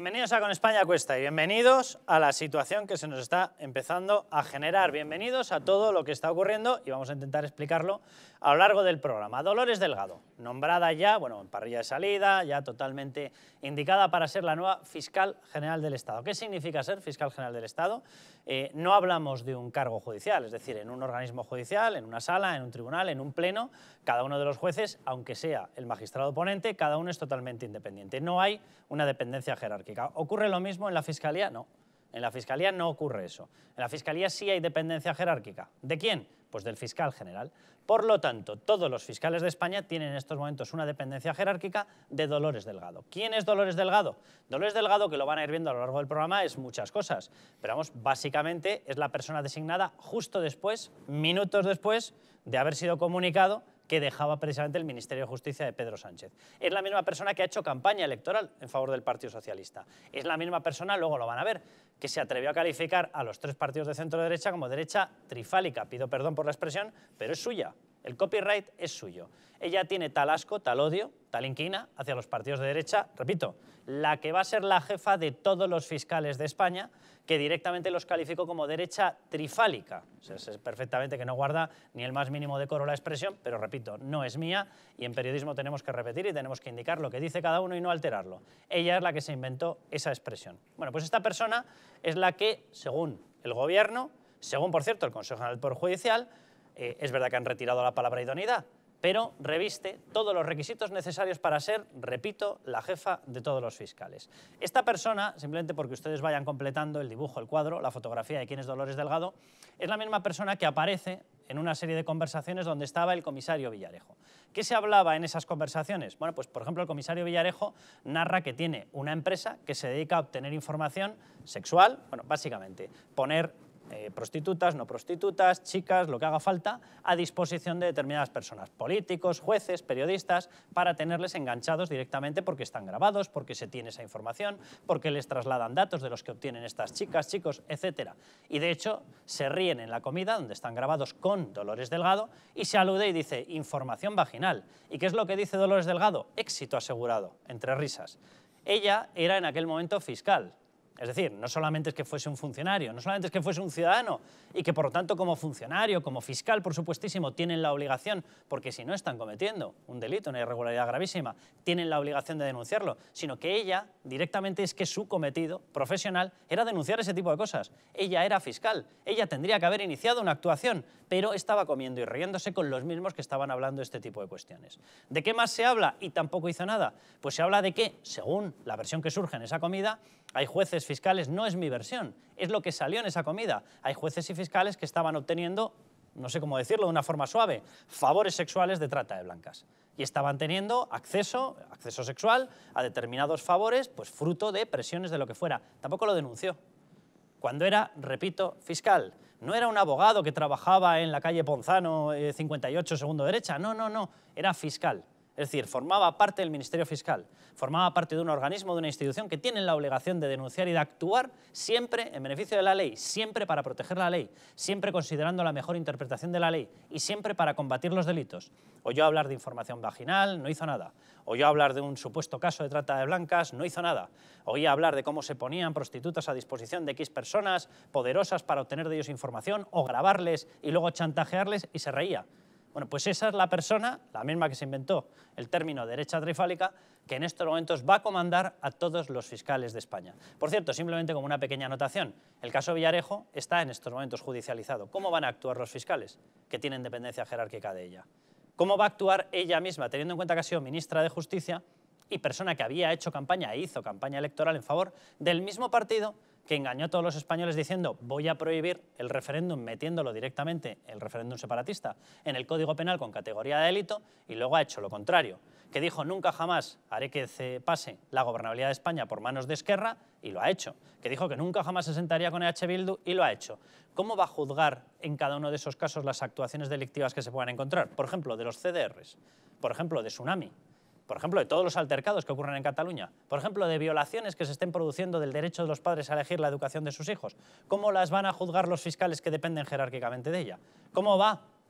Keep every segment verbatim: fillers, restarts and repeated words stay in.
Bienvenidos a Con España Cuesta y bienvenidos a la situación que se nos está empezando a generar. Bienvenidos a todo lo que está ocurriendo y vamos a intentar explicarlo a lo largo del programa. Dolores Delgado, nombrada ya, bueno, en parrilla de salida, ya totalmente indicada para ser la nueva fiscal general del Estado. ¿Qué significa ser fiscal general del Estado? Eh, no hablamos de un cargo judicial, es decir, en un organismo judicial, en una sala, en un tribunal, en un pleno, cada uno de los jueces, aunque sea el magistrado ponente, cada uno es totalmente independiente. No hay una dependencia jerárquica. ¿Ocurre lo mismo en la Fiscalía? No. En la Fiscalía no ocurre eso. En la Fiscalía sí hay dependencia jerárquica. ¿De quién? Pues del fiscal general. Por lo tanto, todos los fiscales de España tienen en estos momentos una dependencia jerárquica de Dolores Delgado. ¿Quién es Dolores Delgado? Dolores Delgado, que lo van a ir viendo a lo largo del programa, es muchas cosas. Pero vamos, básicamente es la persona designada justo después, minutos después, de haber sido comunicado que dejaba precisamente el Ministerio de Justicia de Pedro Sánchez. Es la misma persona que ha hecho campaña electoral en favor del Partido Socialista. Es la misma persona, luego lo van a ver, que se atrevió a calificar a los tres partidos de centro-derecha como derecha trifálica. Pido perdón por la expresión, pero es suya. El copyright es suyo. Ella tiene tal asco, tal odio, tal inquina hacia los partidos de derecha, repito, la que va a ser la jefa de todos los fiscales de España, que directamente los calificó como derecha trifálica. O sea, sé perfectamente que no guarda ni el más mínimo decoro la expresión, pero repito, no es mía y en periodismo tenemos que repetir y tenemos que indicar lo que dice cada uno y no alterarlo. Ella es la que se inventó esa expresión. Bueno, pues esta persona es la que, según el Gobierno, según, por cierto, el Consejo General del Poder Judicial, eh, es verdad que han retirado la palabra idoneidad, pero reviste todos los requisitos necesarios para ser, repito, la jefa de todos los fiscales. Esta persona, simplemente porque ustedes vayan completando el dibujo, el cuadro, la fotografía de quién es Dolores Delgado, es la misma persona que aparece en una serie de conversaciones donde estaba el comisario Villarejo. ¿Qué se hablaba en esas conversaciones? Bueno, pues por ejemplo el comisario Villarejo narra que tiene una empresa que se dedica a obtener información sexual, bueno, básicamente poner Eh, prostitutas, no prostitutas, chicas, lo que haga falta, a disposición de determinadas personas, políticos, jueces, periodistas, para tenerles enganchados directamente porque están grabados, porque se tiene esa información, porque les trasladan datos de los que obtienen estas chicas, chicos, etcétera. Y de hecho se ríen en la comida donde están grabados con Dolores Delgado y se alude y dice información vaginal. ¿Y qué es lo que dice Dolores Delgado? Éxito asegurado, entre risas. Ella era en aquel momento fiscal. Es decir, no solamente es que fuese un funcionario, no solamente es que fuese un ciudadano y que por lo tanto como funcionario, como fiscal, por supuestísimo, tienen la obligación, porque si no están cometiendo un delito, una irregularidad gravísima, tienen la obligación de denunciarlo, sino que ella directamente es que su cometido profesional era denunciar ese tipo de cosas. Ella era fiscal, ella tendría que haber iniciado una actuación, pero estaba comiendo y riéndose con los mismos que estaban hablando de este tipo de cuestiones. ¿De qué más se habla? Y tampoco hizo nada. Pues se habla de que, según la versión que surge en esa comida, hay jueces fiscales, no es mi versión, es lo que salió en esa comida. Hay jueces y fiscales que estaban obteniendo, no sé cómo decirlo de una forma suave, favores sexuales de trata de blancas. Y estaban teniendo acceso, acceso sexual a determinados favores, pues fruto de presiones de lo que fuera. Tampoco lo denunció. Cuando era, repito, fiscal. No era un abogado que trabajaba en la calle Ponzano eh, cincuenta y ocho, segundo derecha. No, no, no. Era fiscal. Es decir, formaba parte del Ministerio Fiscal, formaba parte de un organismo, de una institución que tienen la obligación de denunciar y de actuar siempre en beneficio de la ley, siempre para proteger la ley, siempre considerando la mejor interpretación de la ley y siempre para combatir los delitos. Oyó hablar de información vaginal, no hizo nada. Oyó hablar de un supuesto caso de trata de blancas, no hizo nada. Oía hablar de cómo se ponían prostitutas a disposición de X personas poderosas para obtener de ellos información o grabarles y luego chantajearles y se reía. Bueno, pues esa es la persona, la misma que se inventó el término derecha trifálica, que en estos momentos va a comandar a todos los fiscales de España. Por cierto, simplemente como una pequeña anotación, el caso Villarejo está en estos momentos judicializado. ¿Cómo van a actuar los fiscales que tienen dependencia jerárquica de ella? ¿Cómo va a actuar ella misma, teniendo en cuenta que ha sido ministra de Justicia y persona que había hecho campaña e hizo campaña electoral en favor del mismo partido que engañó a todos los españoles diciendo voy a prohibir el referéndum, metiéndolo directamente, el referéndum separatista, en el Código Penal con categoría de delito, y luego ha hecho lo contrario, que dijo nunca jamás haré que se pase la gobernabilidad de España por manos de Esquerra, y lo ha hecho, que dijo que nunca jamás se sentaría con E H Bildu, y lo ha hecho. ¿Cómo va a juzgar en cada uno de esos casos las actuaciones delictivas que se puedan encontrar? Por ejemplo, de los C D Rs, por ejemplo, de Tsunami, por ejemplo, de todos los altercados que ocurren en Cataluña, por ejemplo, de violaciones que se estén produciendo del derecho de los padres a elegir la educación de sus hijos. ¿Cómo las van a juzgar los fiscales que dependen jerárquicamente de ella? ¿Cómo va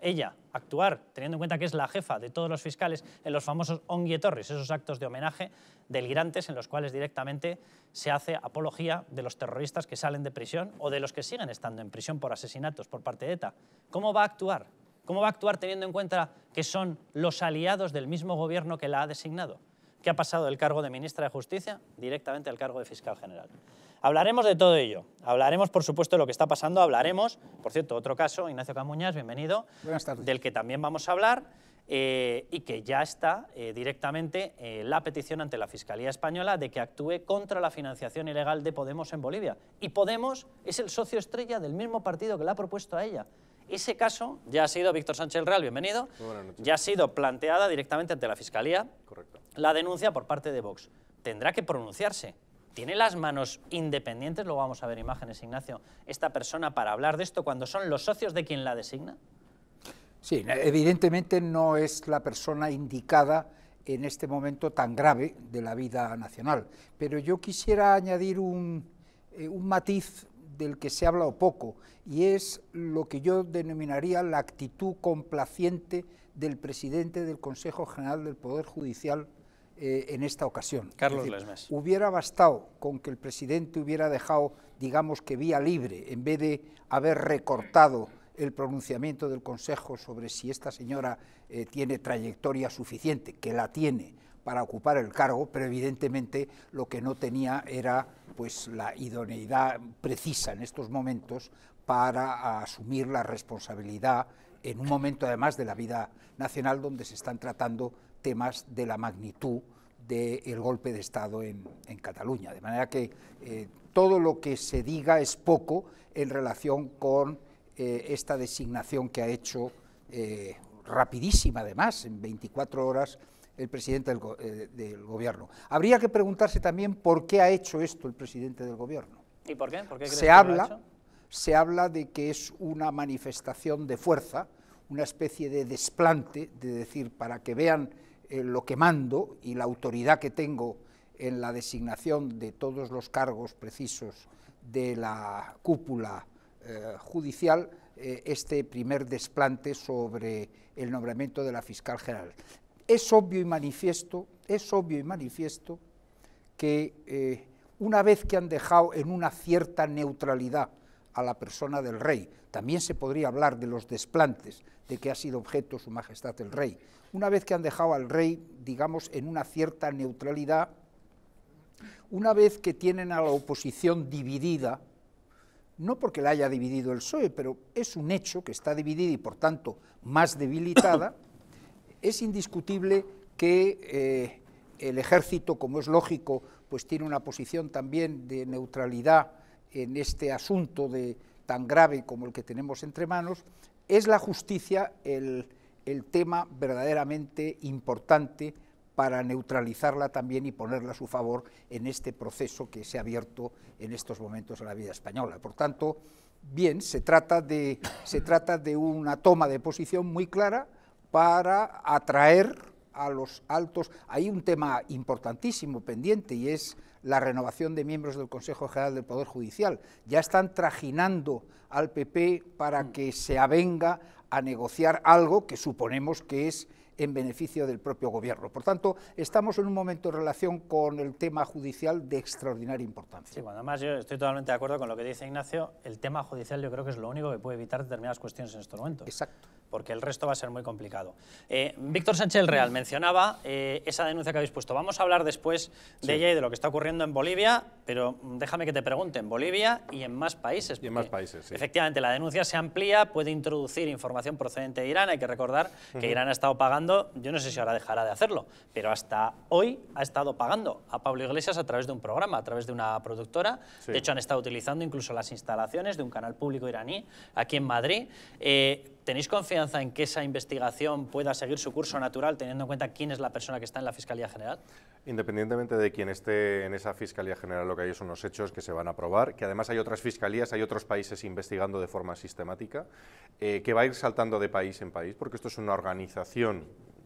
ella actuar, teniendo en cuenta que es la jefa de todos los fiscales, en los famosos ongi etorris, esos actos de homenaje delirantes en los cuales directamente se hace apología de los terroristas que salen de prisión o de los que siguen estando en prisión por asesinatos por parte de ETA? ¿Cómo va a actuar? ¿Cómo va a actuar teniendo en cuenta que son los aliados del mismo gobierno que la ha designado? ¿Qué ha pasado del cargo de ministra de Justicia directamente al cargo de fiscal general? Hablaremos de todo ello, hablaremos por supuesto de lo que está pasando, hablaremos, por cierto, otro caso, Ignacio Camuñas, bienvenido, Buenas tardes. Del que también vamos a hablar eh, y que ya está eh, directamente eh, la petición ante la Fiscalía Española de que actúe contra la financiación ilegal de Podemos en Bolivia. Y Podemos es el socio estrella del mismo partido que la ha propuesto a ella. Ese caso ya ha sido, Víctor Sánchez Real, bienvenido, Muy buenas noches. Ya ha sido planteada directamente ante la Fiscalía. Correcto. La denuncia por parte de Vox. Tendrá que pronunciarse. ¿Tiene las manos independientes, luego vamos a ver imágenes, Ignacio, esta persona para hablar de esto cuando son los socios de quien la designa? Sí, evidentemente no es la persona indicada en este momento tan grave de la vida nacional, pero yo quisiera añadir un, eh, un matiz del que se ha hablado poco, y es lo que yo denominaría la actitud complaciente del presidente del Consejo General del Poder Judicial eh, en esta ocasión. Carlos es decir, Lesmes. Hubiera bastado con que el presidente hubiera dejado, digamos que vía libre, en vez de haber recortado el pronunciamiento del Consejo sobre si esta señora eh, tiene trayectoria suficiente, que la tiene, para ocupar el cargo, pero evidentemente lo que no tenía era pues la idoneidad precisa en estos momentos para asumir la responsabilidad en un momento además de la vida nacional donde se están tratando temas de la magnitud del golpe de Estado en, en Cataluña. De manera que eh, todo lo que se diga es poco en relación con eh, esta designación que ha hecho eh, rapidísima además, en veinticuatro horas, el presidente del, go eh, del gobierno. Habría que preguntarse también por qué ha hecho esto el presidente del gobierno. ¿Y por qué? ¿Por qué crees se que habla, lo ha hecho? Se habla de que es una manifestación de fuerza, una especie de desplante, de decir, para que vean eh, lo que mando y la autoridad que tengo en la designación de todos los cargos precisos de la cúpula eh, judicial, eh, este primer desplante sobre el nombramiento de la fiscal general. Es obvio y manifiesto, es obvio y manifiesto que eh, una vez que han dejado en una cierta neutralidad a la persona del rey, también se podría hablar de los desplantes de que ha sido objeto su majestad el rey, una vez que han dejado al rey, digamos, en una cierta neutralidad, una vez que tienen a la oposición dividida, no porque la haya dividido el P S O E, pero es un hecho que está dividida y por tanto más debilitada, es indiscutible que eh, el ejército, como es lógico, pues tiene una posición también de neutralidad en este asunto de, tan grave como el que tenemos entre manos. Es la justicia el, el tema verdaderamente importante para neutralizarla también y ponerla a su favor en este proceso que se ha abierto en estos momentos en la vida española. Por tanto, bien, se trata de, se trata de una toma de posición muy clara para atraer a los altos. Hay un tema importantísimo pendiente y es la renovación de miembros del Consejo General del Poder Judicial. Ya están trajinando al P P para que se avenga a negociar algo que suponemos que es en beneficio del propio gobierno. Por tanto, estamos en un momento en relación con el tema judicial de extraordinaria importancia. Sí, bueno, además yo estoy totalmente de acuerdo con lo que dice Ignacio. El tema judicial yo creo que es lo único que puede evitar determinadas cuestiones en estos momentos. Exacto. Porque el resto va a ser muy complicado. Eh, Víctor Sánchez Real mencionaba eh, esa denuncia que habéis puesto. Vamos a hablar después de sí. ella y de lo que está ocurriendo en Bolivia, pero déjame que te pregunte, en Bolivia y en más países. Y en más países, sí. Efectivamente, la denuncia se amplía, puede introducir información procedente de Irán. Hay que recordar que uh-huh. Irán ha estado pagando, yo no sé si ahora dejará de hacerlo, pero hasta hoy ha estado pagando a Pablo Iglesias a través de un programa, a través de una productora. Sí. De hecho, han estado utilizando incluso las instalaciones de un canal público iraní aquí en Madrid. Eh, ¿Tenéis confianza en que esa investigación pueda seguir su curso natural, teniendo en cuenta quién es la persona que está en la Fiscalía General? Independientemente de quién esté en esa Fiscalía General, lo que hay son unos hechos que se van a probar, que además hay otras fiscalías, hay otros países investigando de forma sistemática, eh, que va a ir saltando de país en país, porque esto es una organización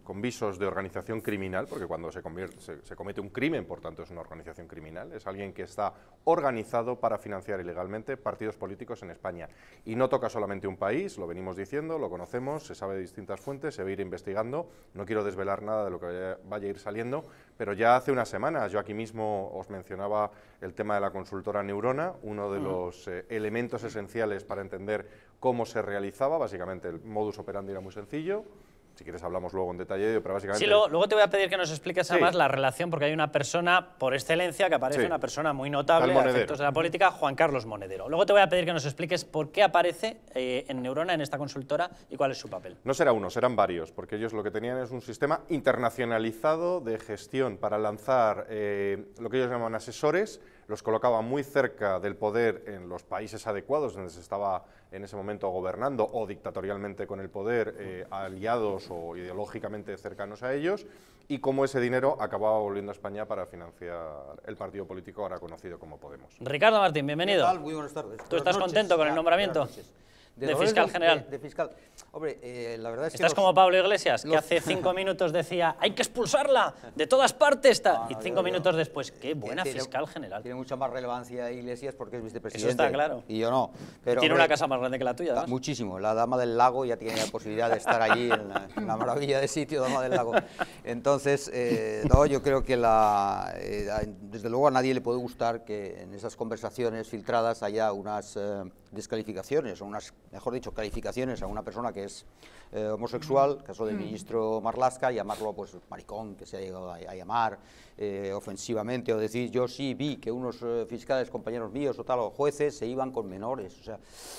con visos de organización criminal, porque cuando se, convierte, se, se comete un crimen, por tanto es una organización criminal, es alguien que está organizado para financiar ilegalmente partidos políticos en España. Y no toca solamente un país, lo venimos diciendo, lo conocemos, se sabe de distintas fuentes, se va a ir investigando, no quiero desvelar nada de lo que vaya, vaya a ir saliendo, pero ya hace unas semanas, yo aquí mismo os mencionaba el tema de la consultora Neurona, uno de los eh, elementos esenciales para entender cómo se realizaba, básicamente el modus operandi era muy sencillo. Si quieres hablamos luego en detalle, pero básicamente... Sí, luego, luego te voy a pedir que nos expliques además sí. la relación, porque hay una persona por excelencia que aparece, sí. una persona muy notable a efectos de la política, Juan Carlos Monedero. Luego te voy a pedir que nos expliques por qué aparece eh, en Neurona, en esta consultora, y cuál es su papel. No será uno, serán varios, porque ellos lo que tenían es un sistema internacionalizado de gestión para lanzar eh, lo que ellos llaman asesores, los colocaban muy cerca del poder en los países adecuados donde se estaba en ese momento gobernando o dictatorialmente con el poder, eh, aliados o ideológicamente cercanos a ellos, y cómo ese dinero acababa volviendo a España para financiar el partido político ahora conocido como Podemos. Ricardo Martín, bienvenido. ¿Qué tal? Muy buenas tardes. ¿Tú estás noches. contento con el nombramiento? De, de fiscal de, general. De, de fiscal. Hombre, eh, la verdad es que... Estás los, como Pablo Iglesias, que los... hace cinco minutos decía hay que expulsarla de todas partes. No, y cinco no, minutos no. después, qué buena tiene, fiscal general. Tiene mucha más relevancia Iglesias porque es vicepresidente. Eso está claro. Y yo no. Pero, tiene hombre, una casa más grande que la tuya, ¿no? Muchísimo. La Dama del Lago ya tiene la posibilidad de estar allí en la, en la maravilla de sitio, Dama del Lago. Entonces, eh, no, yo creo que la, eh, desde luego a nadie le puede gustar que en esas conversaciones filtradas haya unas eh, descalificaciones, o unas, mejor dicho, calificaciones a una persona que es eh, homosexual, caso del ministro Marlaska, llamarlo pues maricón, que se ha llegado a, a llamar eh, ofensivamente, o decir yo sí vi que unos eh, fiscales, compañeros míos o tal, o jueces se iban con menores, o sea,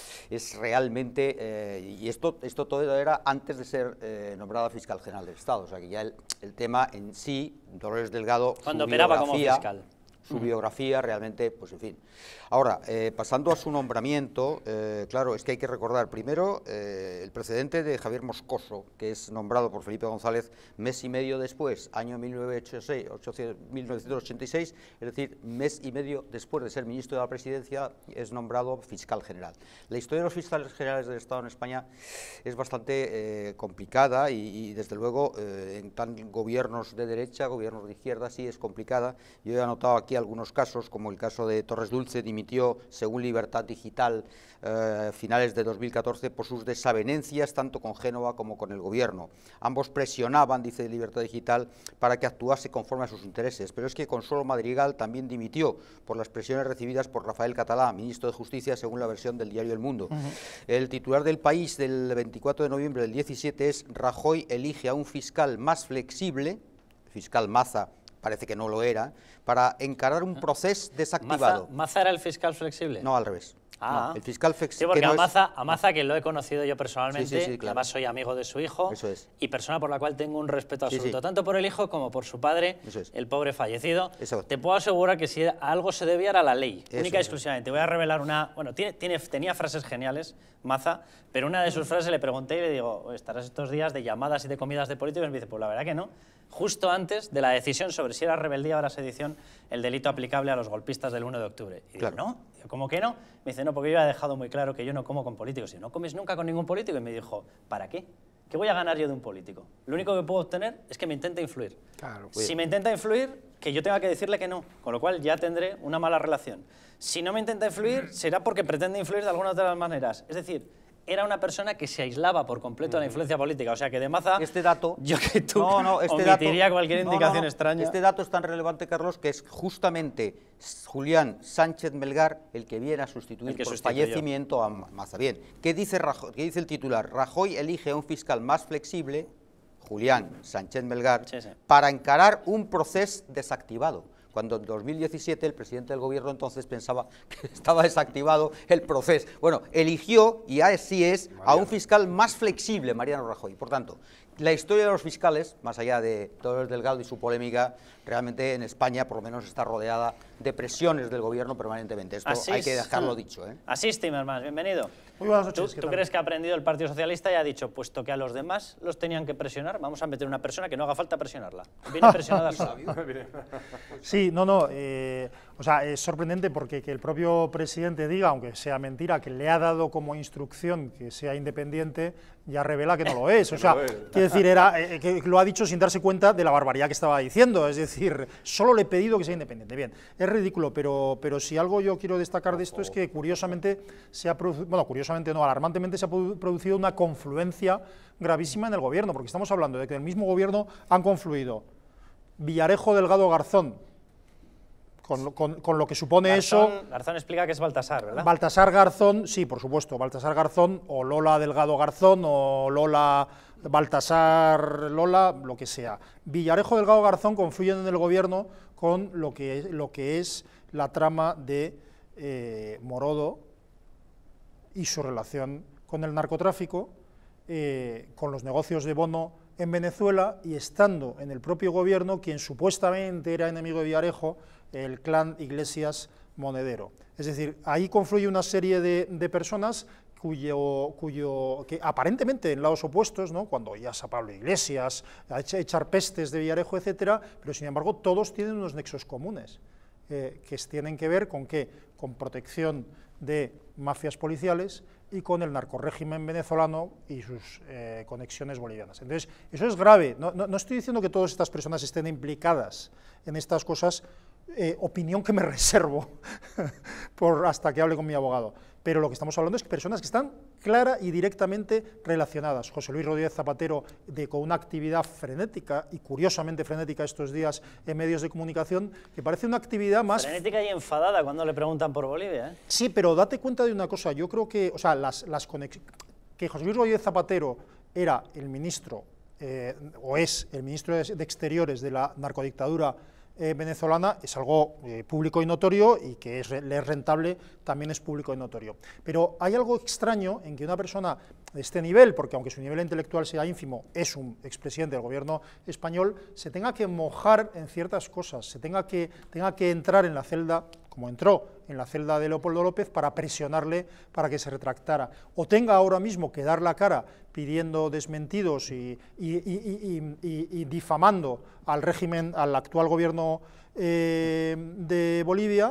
es realmente, eh, y esto, esto todo era antes de ser eh, nombrada fiscal general del Estado, o sea que ya el, el tema en sí, Dolores Delgado, cuando operaba como fiscal. Su biografía realmente, pues en fin. Ahora, eh, pasando a su nombramiento, eh, claro, es que hay que recordar primero eh, el precedente de Javier Moscoso, que es nombrado por Felipe González mes y medio después, año mil novecientos ochenta y seis, es decir, mes y medio después de ser ministro de la Presidencia, es nombrado fiscal general. La historia de los fiscales generales del Estado en España es bastante eh, complicada y, y, desde luego, eh, en tan gobiernos de derecha, gobiernos de izquierda, sí es complicada. Yo he anotado aquí algunos casos, como el caso de Torres Dulce, dimitió, según Libertad Digital, a eh, finales de dos mil catorce, por sus desavenencias tanto con Génova como con el gobierno. Ambos presionaban, dice Libertad Digital, para que actuase conforme a sus intereses, pero es que Consuelo Madrigal también dimitió por las presiones recibidas por Rafael Catalá, ministro de Justicia, según la versión del diario El Mundo. Uh-huh. El titular del País del veinticuatro de noviembre del diecisiete es: Rajoy elige a un fiscal más flexible, fiscal Maza, parece que no lo era, para encarar un proceso desactivado. ¿Maza, ¿Maza era el fiscal flexible? No, al revés. Ah. No, el fiscal flexible. Sí, porque que no a, Maza, es... a Maza, que lo he conocido yo personalmente, sí, sí, sí, claro. además soy amigo de su hijo, Eso es. y persona por la cual tengo un respeto absoluto, sí, sí. tanto por el hijo como por su padre, Eso es. el pobre fallecido. Eso. Te puedo asegurar que si a algo se debía era la ley, Eso única y es. exclusivamente. Voy a revelar una... Bueno, tiene, tiene, tenía frases geniales, Maza, pero una de sus frases le pregunté y le digo, estarás estos días de llamadas y de comidas de políticos, y me dice, pues la verdad que no. Justo antes de la decisión sobre si era rebeldía o era sedición el delito aplicable a los golpistas del uno de octubre. Y claro. digo, ¿no? Digo, ¿cómo que no? Me dice, no, porque yo he dejado muy claro que yo no como con políticos. Y no comes nunca con ningún político. Y me dijo, ¿para qué? ¿Qué voy a ganar yo de un político? Lo único que puedo obtener es que me intente influir. Claro, si me intenta influir, que yo tenga que decirle que no, con lo cual ya tendré una mala relación. Si no me intenta influir, será porque pretende influir de alguna de las maneras. Es decir, era una persona que se aislaba por completo de la influencia política. O sea, que de Maza, este dato, yo que tú no, no, este omitiría dato, cualquier no, indicación no, no. extraña. Este dato es tan relevante, Carlos, que es justamente Julián Sánchez Melgar el que viene a sustituir el que por sustituyó. fallecimiento a Maza. Bien, ¿qué dice, Rajoy, ¿qué dice el titular? Rajoy elige a un fiscal más flexible, Julián Sánchez Melgar, sí, sí. para encarar un proceso desactivado. Cuando en dos mil diecisiete el presidente del gobierno entonces pensaba que estaba desactivado el proceso. Bueno, eligió, y así es, Mariano. a un fiscal más flexible, Mariano Rajoy. Por tanto, la historia de los fiscales, más allá de Dolores Delgado y su polémica, realmente en España por lo menos está rodeada de presiones del gobierno permanentemente. Esto Así hay que dejarlo es. dicho, ¿eh? Así es, Timmermans, bienvenido. Muy buenas noches. ¿Tú, ¿tú crees que ha aprendido el Partido Socialista y ha dicho, puesto que a los demás los tenían que presionar, vamos a meter una persona que no haga falta presionarla? Viene presionada sola. Sí, Sí, no, no, eh, o sea, es sorprendente porque que el propio presidente diga, aunque sea mentira, que le ha dado como instrucción que sea independiente, ya revela que no lo es. O sea, quiero decir, era, eh, que lo ha dicho sin darse cuenta de la barbaridad que estaba diciendo, es decir, solo le he pedido que sea independiente. Bien, es ridículo, pero, pero si algo yo quiero destacar de esto es que curiosamente se ha producido, bueno, curiosamente no, alarmantemente se ha producido una confluencia gravísima en el gobierno, porque estamos hablando de que en el mismo gobierno han confluido Villarejo, Delgado, Garzón, Con, con, con lo que supone Garzón, eso... Garzón explica que es Baltasar, ¿verdad? Baltasar Garzón, sí, por supuesto, Baltasar Garzón, o Lola Delgado Garzón, o Lola Baltasar Lola, lo que sea. Villarejo, Delgado Garzón confluyen en el gobierno con lo que es, lo que es la trama de eh, Morodo y su relación con el narcotráfico, eh, con los negocios de Bono en Venezuela, y estando en el propio gobierno quien supuestamente era enemigo de Villarejo, el clan Iglesias Monedero. Es decir, ahí confluye una serie de, de personas cuyo, cuyo, que aparentemente en lados opuestos, ¿no? Cuando oías a Pablo Iglesias, a echar pestes de Villarejo, etcétera, pero sin embargo todos tienen unos nexos comunes, eh, que tienen que ver con qué, con protección de mafias policiales y con el narcorrégimen venezolano y sus eh, conexiones bolivianas. Entonces, eso es grave. No, no, no estoy diciendo que todas estas personas estén implicadas en estas cosas, eh, opinión que me reservo por hasta que hable con mi abogado. Pero lo que estamos hablando es que personas que están clara y directamente relacionadas. José Luis Rodríguez Zapatero, de, con una actividad frenética, y curiosamente frenética estos días en medios de comunicación, que parece una actividad más... Frenética y enfadada cuando le preguntan por Bolivia, ¿eh? Sí, pero date cuenta de una cosa, yo creo que, o sea, las, las conex... que José Luis Rodríguez Zapatero era el ministro, eh, o es el ministro de, de Exteriores de la narcodictadura Eh, venezolana, es algo eh, público y notorio, y que es, le es rentable también es público y notorio. Pero hay algo extraño en que una persona de este nivel, porque aunque su nivel intelectual sea ínfimo, es un expresidente del gobierno español, se tenga que mojar en ciertas cosas, se tenga que, tenga que entrar en la celda, como entró en la celda de Leopoldo López, para presionarle para que se retractara, o tenga ahora mismo que dar la cara pidiendo desmentidos y, y, y, y, y, y difamando al régimen, al actual gobierno eh, de Bolivia,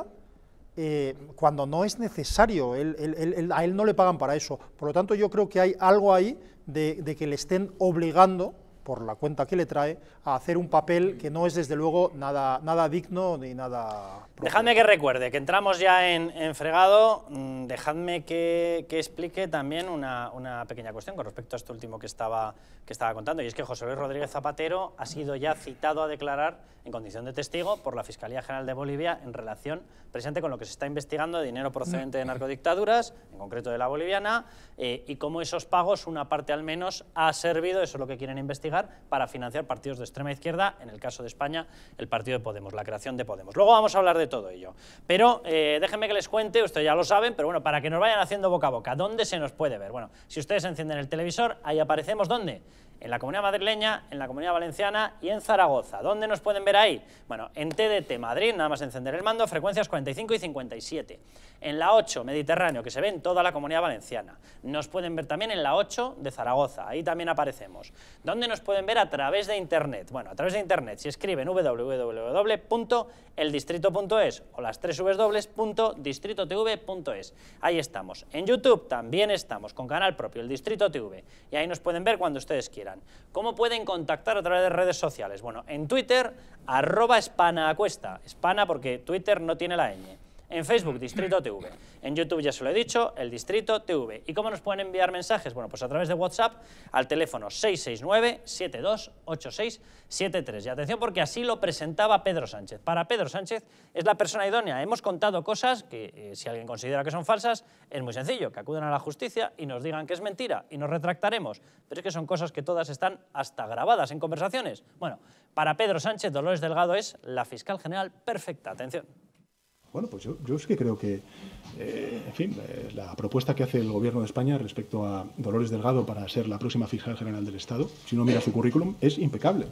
eh, cuando no es necesario, él, él, él, a él no le pagan para eso. Por lo tanto, yo creo que hay algo ahí de, de que le estén obligando, por la cuenta que le trae, a hacer un papel que no es desde luego nada, nada digno ni nada... propio. Dejadme que recuerde, que entramos ya en, en fregado, mmm, dejadme que, que explique también una, una pequeña cuestión con respecto a esto último que estaba, que estaba contando, y es que José Luis Rodríguez Zapatero ha sido ya citado a declarar en condición de testigo por la Fiscalía General de Bolivia en relación precisamente con lo que se está investigando de dinero procedente de narcodictaduras, en concreto de la boliviana, eh, y cómo esos pagos, una parte al menos, ha servido, eso es lo que quieren investigar, para financiar partidos de extrema izquierda, en el caso de España, el partido de Podemos, la creación de Podemos. Luego vamos a hablar de todo ello. Pero eh, déjenme que les cuente, ustedes ya lo saben, pero bueno, para que nos vayan haciendo boca a boca, ¿dónde se nos puede ver? Bueno, si ustedes encienden el televisor, ahí aparecemos, ¿dónde? En la Comunidad Madrileña, en la Comunidad Valenciana y en Zaragoza. ¿Dónde nos pueden ver ahí? Bueno, en T D T Madrid, nada más encender el mando, frecuencias cuarenta y cinco y cincuenta y siete. En la ocho Mediterráneo, que se ve en toda la Comunidad Valenciana. Nos pueden ver también en la ocho de Zaragoza, ahí también aparecemos. ¿Dónde nos pueden ver? A través de Internet. Bueno, a través de Internet, si escriben w w w punto el distrito punto es o las tres w punto distrito t v punto es. Ahí estamos. En YouTube también estamos, con canal propio, el Distrito T V, y ahí nos pueden ver cuando ustedes quieran. ¿Cómo pueden contactar a través de redes sociales? Bueno, en Twitter, arroba Spanacuesta, Spana porque Twitter no tiene la ñ. En Facebook, Distrito T V. En YouTube, ya se lo he dicho, el Distrito T V. ¿Y cómo nos pueden enviar mensajes? Bueno, pues a través de WhatsApp al teléfono seis seis nueve, siete dos ocho seis siete tres. Y atención, porque así lo presentaba Pedro Sánchez. Para Pedro Sánchez es la persona idónea. Hemos contado cosas que, eh, si alguien considera que son falsas, es muy sencillo, que acudan a la justicia y nos digan que es mentira y nos retractaremos. Pero es que son cosas que todas están hasta grabadas en conversaciones. Bueno, para Pedro Sánchez, Dolores Delgado es la fiscal general perfecta. Atención. Bueno, pues yo, yo es que creo que, eh, en fin, eh, la propuesta que hace el Gobierno de España respecto a Dolores Delgado para ser la próxima fiscal general del Estado, si uno mira su currículum, es impecable.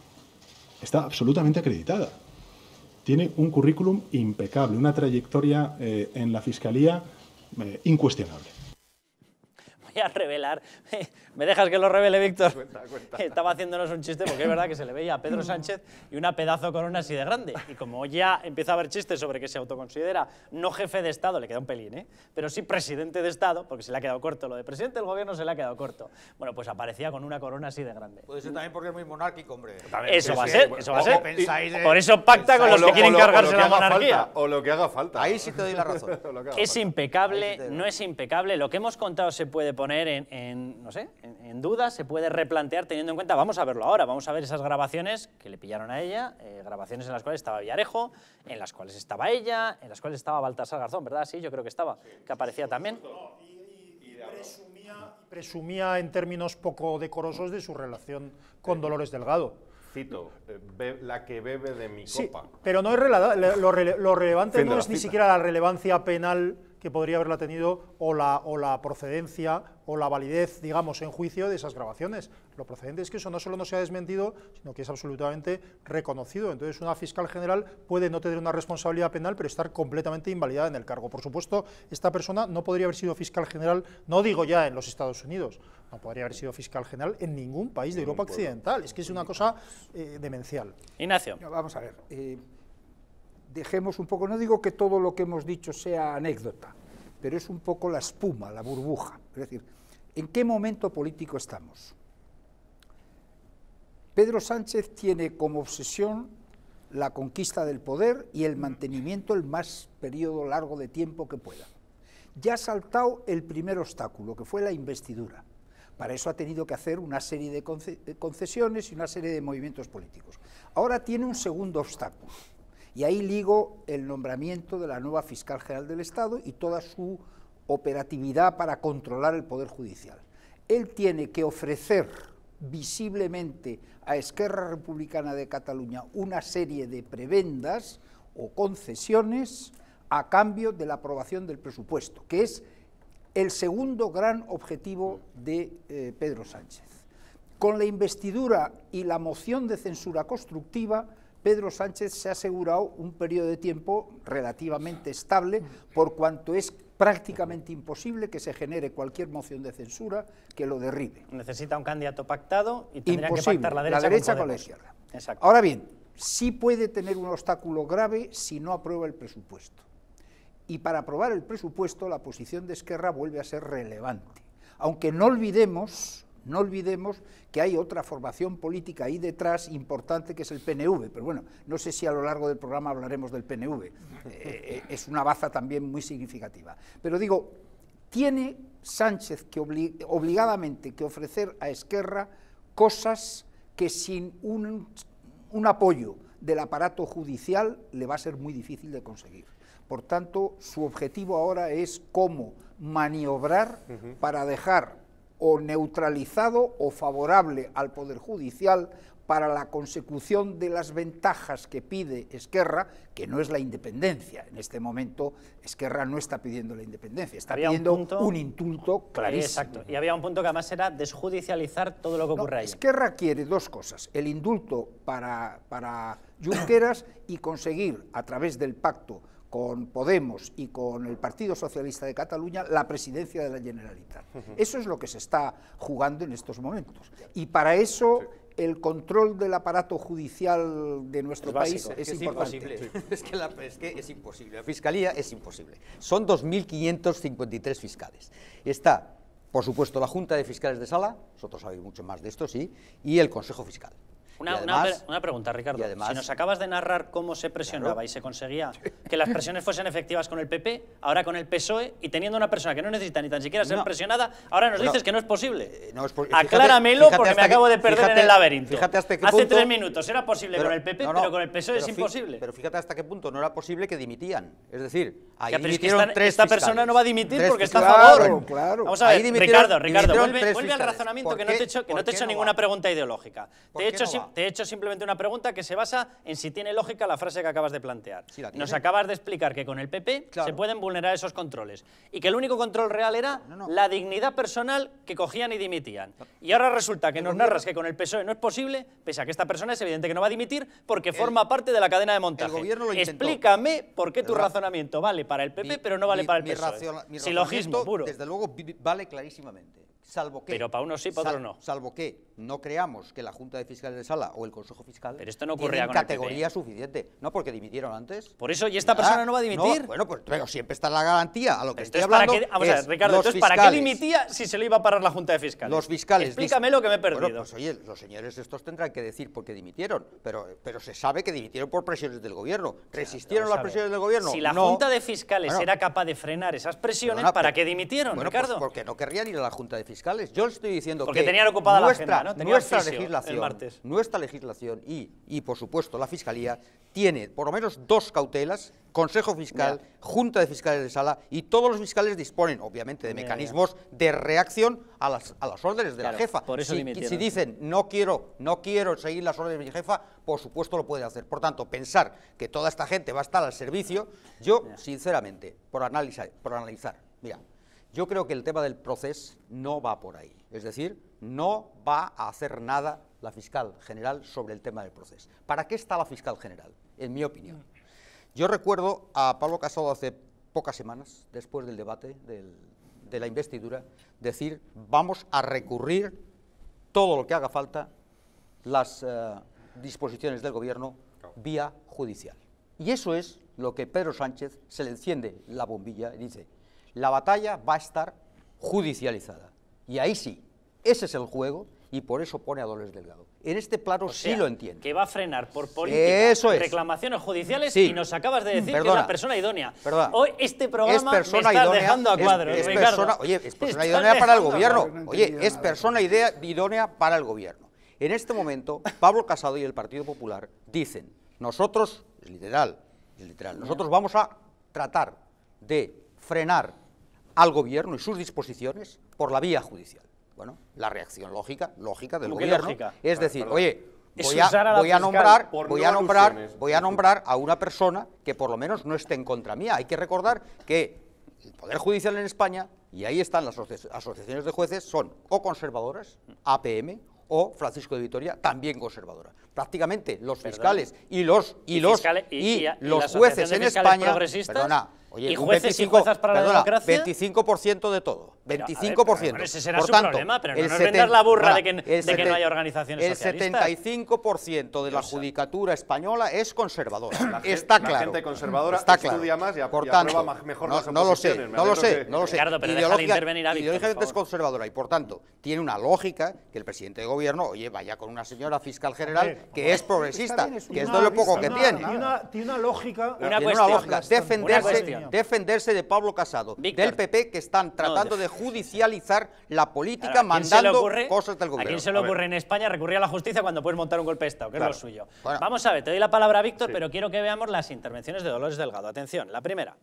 Está absolutamente acreditada. Tiene un currículum impecable, una trayectoria eh, en la Fiscalía eh, incuestionable. voy a revelar. ¿Me dejas que lo revele, Víctor? Cuenta, cuenta. Estaba haciéndonos un chiste porque es verdad que se le veía a Pedro Sánchez y una pedazo corona así de grande. Y como ya empieza a haber chistes sobre que se autoconsidera no jefe de Estado, le queda un pelín, ¿eh? Pero sí presidente de Estado, porque se le ha quedado corto. Lo de presidente del gobierno se le ha quedado corto. Bueno, pues aparecía con una corona así de grande. Puede ser también porque es muy monárquico, hombre. Eso va a sí, ser, sí. eso va a O- ser. o pensáis de- Por eso pacta con O los lo- que quieren o lo- o lo cargarse que la haga monarquía. falta, o lo que haga falta. Ahí sí te doy la razón. O lo que haga Es falta. impecable, no es impecable. Lo que hemos contado se puede poner en, en, no sé, en, en duda, se puede replantear teniendo en cuenta, vamos a verlo ahora, vamos a ver esas grabaciones que le pillaron a ella, eh, grabaciones en las cuales estaba Villarejo, en las cuales estaba ella, en las cuales estaba Baltasar Garzón, ¿verdad? Sí, yo creo que estaba, que aparecía también. Presumía, presumía en términos poco decorosos de su relación con Dolores Delgado. Cito, eh, be- la que bebe de mi Sí, copa. pero no es rela- lo, rele- lo relevante Fin de no la es ni cita. siquiera la relevancia penal que podría haberla tenido o la, o la procedencia o la validez, digamos, en juicio de esas grabaciones. Lo procedente es que eso no solo no se ha desmentido, sino que es absolutamente reconocido. Entonces, una fiscal general puede no tener una responsabilidad penal, pero estar completamente invalidada en el cargo. Por supuesto, esta persona no podría haber sido fiscal general, no digo ya en los Estados Unidos, no podría haber sido fiscal general en ningún país de Europa occidental. Es que es una cosa eh, demencial. Ignacio. No, vamos a ver, eh, dejemos un poco, no digo que todo lo que hemos dicho sea anécdota, pero es un poco la espuma, la burbuja. Es decir, ¿en qué momento político estamos? Pedro Sánchez tiene como obsesión la conquista del poder y el mantenimiento el más periodo largo de tiempo que pueda. Ya ha saltado el primer obstáculo, que fue la investidura. Para eso ha tenido que hacer una serie de concesiones y una serie de movimientos políticos. Ahora tiene un segundo obstáculo, y ahí ligo el nombramiento de la nueva fiscal general del Estado y toda su operatividad para controlar el Poder Judicial. Él tiene que ofrecer visiblemente a Esquerra Republicana de Cataluña una serie de prebendas o concesiones a cambio de la aprobación del presupuesto, que es el segundo gran objetivo de eh, Pedro Sánchez. Con la investidura y la moción de censura constructiva, Pedro Sánchez se ha asegurado un periodo de tiempo relativamente estable, por cuanto es prácticamente imposible que se genere cualquier moción de censura que lo derribe. Necesita un candidato pactado y tendría Imposible, que pactar la derecha, la derecha con, con la Podemos. izquierda. Exacto. Ahora bien, sí puede tener un obstáculo grave si no aprueba el presupuesto. Y para aprobar el presupuesto, la posición de Esquerra vuelve a ser relevante. Aunque no olvidemos, no olvidemos que hay otra formación política ahí detrás importante, que es el P N V. Pero bueno, no sé si a lo largo del programa hablaremos del P N V. Eh, es una baza también muy significativa. Pero digo, tiene Sánchez que obli- obligadamente que ofrecer a Esquerra cosas que sin un, un apoyo del aparato judicial le va a ser muy difícil de conseguir. Por tanto, su objetivo ahora es cómo maniobrar uh-huh. para dejar o neutralizado o favorable al Poder Judicial para la consecución de las ventajas que pide Esquerra, que no es la independencia. En este momento Esquerra no está pidiendo la independencia, está había pidiendo un, punto, un indulto clarísimo. Exacto, y había un punto que además era desjudicializar todo lo que ocurre no, ahí. Esquerra quiere dos cosas, el indulto para, para Junqueras y conseguir a través del pacto con Podemos y con el Partido Socialista de Cataluña la presidencia de la Generalitat. Uh-huh. Eso es lo que se está jugando en estos momentos. Y para eso sí. el control del aparato judicial de nuestro es país básico. es, es importante. Imposible. Sí. Es, que la, es que es imposible. La Fiscalía es imposible. Son dos mil quinientos cincuenta y tres fiscales. Está, por supuesto, la Junta de Fiscales de Sala, vosotros sabéis mucho más de esto, sí, y el Consejo Fiscal. Una, además, una, una pregunta, Ricardo. Además, si nos acabas de narrar cómo se presionaba claro. y se conseguía que las presiones fuesen efectivas con el P P, ahora con el P S O E, y teniendo una persona que no necesita ni tan siquiera ser no. presionada, ahora nos no. dices que no es posible. No es por, Acláramelo, fíjate, porque me acabo de perder fíjate, en el laberinto. Fíjate hasta qué Hace punto, tres minutos era posible pero, con el P P, no, no, pero con el P S O E es fi, imposible. Pero fíjate hasta qué punto no era posible que dimitían. Es decir, ahí ya, dimitieron es que esta, tres esta fiscales, persona no va a dimitir porque está claro, a favor. Claro. Vamos a ver, Ricardo, Ricardo, vuelve, vuelve al razonamiento que no te he hecho, que no te he hecho no ninguna va? pregunta ideológica. Te he, hecho, no te he hecho simplemente una pregunta que se basa en si tiene lógica la frase que acabas de plantear. Sí, Nos acabas de explicar que con el P P claro. se pueden vulnerar esos controles y que el único control real era no, no. la dignidad personal que cogían y dimitían. Y ahora resulta que nos narras que con el P S O E no es posible, pese a que esta persona es evidente que no va a dimitir porque el, forma parte de la cadena de montaje. El gobierno lo intentó. Explícame por qué tu ¿verdad? razonamiento vale para el P P mi, pero no vale mi, para el mi P S O E. raciona, mi Silogismo puro. Desde luego vale clarísimamente. Salvo que, pero para unos sí, para sal, otros no. Salvo que no creamos que la Junta de Fiscales de Sala o el Consejo Fiscal pero esto no ocurría tienen con el P P. categoría suficiente. No, porque dimitieron antes. Por eso, ¿y esta persona Ah, no va a dimitir? No, bueno, pues pero siempre está la garantía. A lo que Entonces, estoy hablando ¿para qué, vamos a ver, es Ricardo, los entonces, ¿para qué fiscales. dimitía si se lo iba a parar la Junta de Fiscales? Los fiscales. Explícame lo que me he perdido. Bueno, pues oye, los señores estos tendrán que decir por qué dimitieron, pero, pero se sabe que dimitieron por presiones del gobierno. ¿Resistieron Vamos las a ver. presiones del gobierno? Si la No. Junta de Fiscales Bueno, era capaz de frenar esas presiones, perdona, ¿para pero- qué dimitieron, bueno, Ricardo? Pues porque no querrían ir a la Junta de Fiscales. Yo les estoy diciendo Porque que tenían ocupada la nuestra, agenda, ¿no? Tenían nuestra fisio el legislación, martes. nuestra legislación y, y, por supuesto, la Fiscalía tiene por lo menos dos cautelas: Consejo Fiscal, Ya. Junta de Fiscales de Sala, y todos los fiscales disponen, obviamente, de Ya, ya. mecanismos de reacción a las, a las órdenes de Claro, la jefa. por eso si, dimitieron. si dicen no quiero, no quiero seguir las órdenes de mi jefa, por supuesto lo puede hacer. Por tanto, pensar que toda esta gente va a estar al servicio, yo, sinceramente, por analizar, por analizar, mira, yo creo que el tema del proceso no va por ahí. Es decir, no va a hacer nada la fiscal general sobre el tema del proceso. ¿Para qué está la fiscal general? En mi opinión. Yo recuerdo a Pablo Casado hace pocas semanas, después del debate del, de la investidura, decir: vamos a recurrir todo lo que haga falta, las eh, disposiciones del gobierno, vía judicial. Y eso es lo que Pedro Sánchez se le enciende la bombilla y dice: la batalla va a estar judicializada. Y ahí sí, ese es el juego, y por eso pone a Dolores Delgado. En este plano O sea, sí lo entiendo. que va a frenar por política Eso es. reclamaciones judiciales, Sí. y nos acabas de decir que es Perdona. la persona idónea. Perdona. Hoy este programa Es persona me estás idónea, dejando a es- cuadros, es Ricardo. persona- oye, es Me persona estás idónea para el dejando a gobierno. cuadros. No Oye, entendía es nada. persona idea- idónea para el gobierno. En este momento, Pablo Casado y el Partido Popular dicen: nosotros, literal, literal, nosotros vamos a tratar de frenar al gobierno y sus disposiciones por la vía judicial. Bueno, la reacción lógica, lógica del ¿Cómo que gobierno lógica? es decir, perdón. oye, Es voy a, usar a la voy a fiscal nombrar, por voy no a nombrar, alusiones. voy a nombrar a una persona que por lo menos no esté en contra mía. Hay que recordar que el Poder Judicial en España, y ahí están las asoci- asociaciones de jueces, son o conservadoras, A P M, o Francisco de Vitoria, también conservadora. Prácticamente los Perdón. fiscales y los y, Y los fiscales- y- y y- y la los Asociación jueces de en Fiscales España, Progresistas, perdona, oye, y un jueces y veinticinco, juezas para la perdona, democracia. veinticinco por ciento de todo, Pero, a ver, veinticinco por ciento. pero, bueno, ese será Por su tanto, problema, pero no el nos seten- vendas la burra de que- el de que no seten- haya organizaciones El socialistas. setenta y cinco por ciento de la Dios santo. judicatura española es conservadora. La gen- Está la claro. gente conservadora Está claro. estudia más y ap- Por y tanto, aprueba ma- mejor no, las no lo sé, oposiciones. Me no lo alegro sé, que- no lo sé. Ricardo, pero déjale Ideológica- intervenir a Víctor, por ideológicamente es favor. conservadora y por tanto tiene una lógica que el presidente de gobierno, oye, vaya con una señora fiscal general Hombre, que es progresista, bien, es que es una de lo poco que vista, tiene. Tiene una, tiene una lógica. Una Tiene cuestión. una lógica, Una defenderse, cuestión. defenderse de Pablo Casado, Víctor. del P P, que están tratando No, de judicializar la política Claro, ¿a quién se le mandando ocurre- cosas del ¿A gobierno. quién se le A ver. ocurre en España recurrir a la justicia cuando puedes montar un golpe de Estado, que Claro. es lo suyo? Bueno. Vamos a ver, te doy la palabra a Víctor, pero quiero que veamos las intervenciones de Dolores Delgado. Atención, la primera.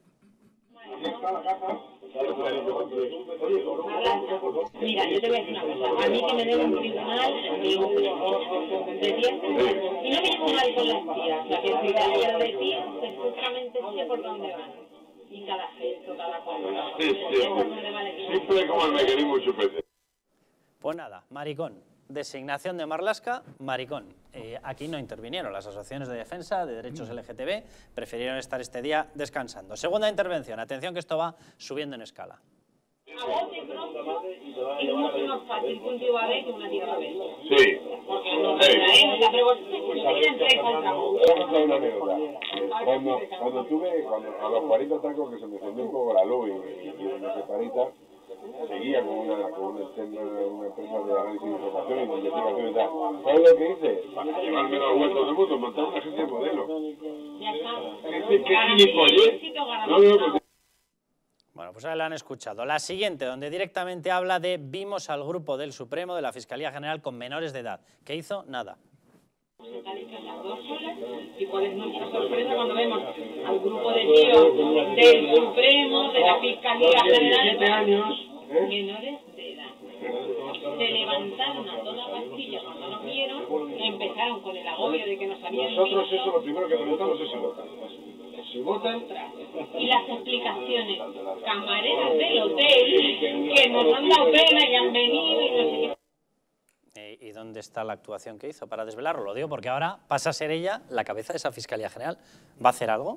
Mira, yo te voy a decir una cosa. A mí que me den un tribunal digo, de diez semanas. Y no que yo esté mal con las tías. O sea, que si te quiero decir, perfectamente sé por dónde van. Y cada gesto, cada cosa. Sí, Eso sí, es donde vale que simple como el mecanismo chupete. Pues nada, maricón. Designación de Marlaska, maricón. Eh, aquí no intervinieron las asociaciones de defensa de derechos L G T B, prefirieron estar este día descansando. Segunda intervención, atención que esto va subiendo en escala. a bote pronto y mucho más fácil que un tío va a ver que una tía va a ver. Sí. Porque no me traen, o sea, pero vosotros tienen tres contra uno. Voy a contar una anécdota. Cuando, cuando tuve, cuando, a los cuarenta tacos que se me encendió un poco la luz y, y una separita, seguía con una, con una, una empresa de análisis de información y de investigación y tal. ¿Sabes lo que hice? Para llevarme la vuelta del mundo, montar una agencia de modelo. Ya está. ¿Qué, qué gilipollez? No, no, no. Bueno, pues ahí la han escuchado. La siguiente, donde directamente habla de vimos al grupo del Supremo de la Fiscalía General con menores de edad. ¿Qué hizo? Nada. Y cuál es nuestra sorpresa cuando vemos al grupo de tíos del Supremo, de la Fiscalía General, menores de edad. Se levantaron a toda pastilla cuando nos vieron, empezaron con el agobio de que nos habían Nosotros visto. eso lo primero que preguntamos es si votan. Si votan, Y las explicaciones, camareras del hotel, que nos han dado pena y han venido y no sé qué. Eh, ¿Y dónde está la actuación que hizo para desvelarlo? Lo digo porque ahora pasa a ser ella la cabeza de esa Fiscalía General. ¿Va a hacer algo?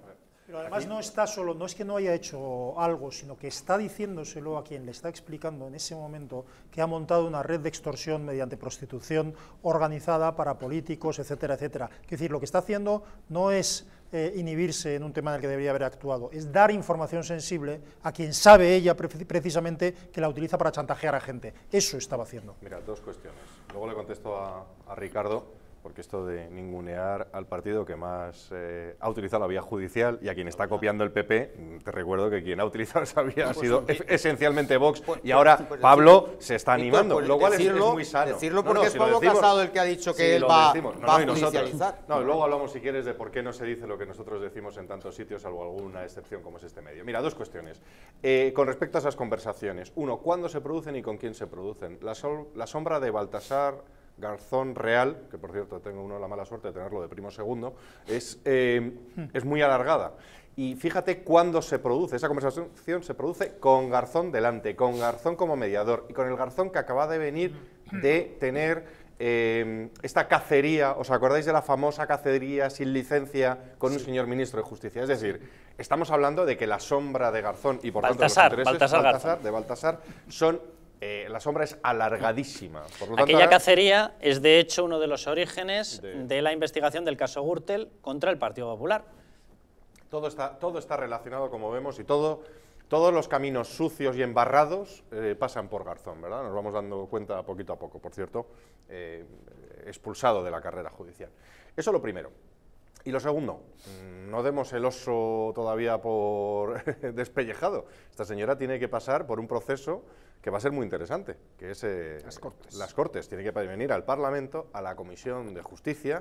Pero además no está solo, no es que no haya hecho algo, sino que está diciéndoselo a quien le está explicando en ese momento que ha montado una red de extorsión mediante prostitución organizada para políticos, etcétera, etcétera. Es decir, lo que está haciendo no es eh, inhibirse en un tema en el que debería haber actuado, es dar información sensible a quien sabe ella pre precisamente que la utiliza para chantajear a gente. Eso estaba haciendo. Mira, dos cuestiones. Luego le contesto a, a Ricardo, porque esto de ningunear al partido que más eh, ha utilizado la vía judicial y a quien está copiando el P P, te recuerdo que quien ha utilizado esa vía ha sido pues, esencialmente Vox pues, y ahora pues, Pablo decir, se está animando, pues, lo cual decirlo, es, es muy sano. Decirlo porque no, no, es si Pablo decimos, Casado el que ha dicho que si él va, no, va no, a judicializar. No, luego hablamos, si quieres, de por qué no se dice lo que nosotros decimos en tantos sitios, salvo alguna excepción como es este medio. Mira, dos cuestiones. Eh, con respecto a esas conversaciones. Uno, ¿cuándo se producen y con quién se producen? La, sol, la sombra de Baltasar Garzón Real, que por cierto tengo uno la mala suerte de tenerlo de primo segundo, es, eh, es muy alargada. Y fíjate cuándo se produce, esa conversación se produce con Garzón delante, con Garzón como mediador y con el Garzón que acaba de venir de tener eh, esta cacería, ¿os acordáis de la famosa cacería sin licencia con un sí. señor ministro de Justicia? Es decir, estamos hablando de que la sombra de Garzón y por Baltasar, tanto los intereses Baltasar, Baltasar, de Baltasar son... Eh, la sombra es alargadísima. Por lo tanto, Aquella ahora... cacería es, de hecho, uno de los orígenes de... de la investigación del caso Gürtel contra el Partido Popular. Todo está, todo está relacionado, como vemos, y todo, todos los caminos sucios y embarrados eh, pasan por Garzón, ¿verdad? Nos vamos dando cuenta poquito a poco. Por cierto, eh, expulsado de la carrera judicial. Eso lo primero. Y lo segundo, no demos el oso todavía por despellejado. Esta señora tiene que pasar por un proceso que va a ser muy interesante, que es eh, las Cortes. Las Cortes. Tiene que venir al Parlamento, a la Comisión de Justicia,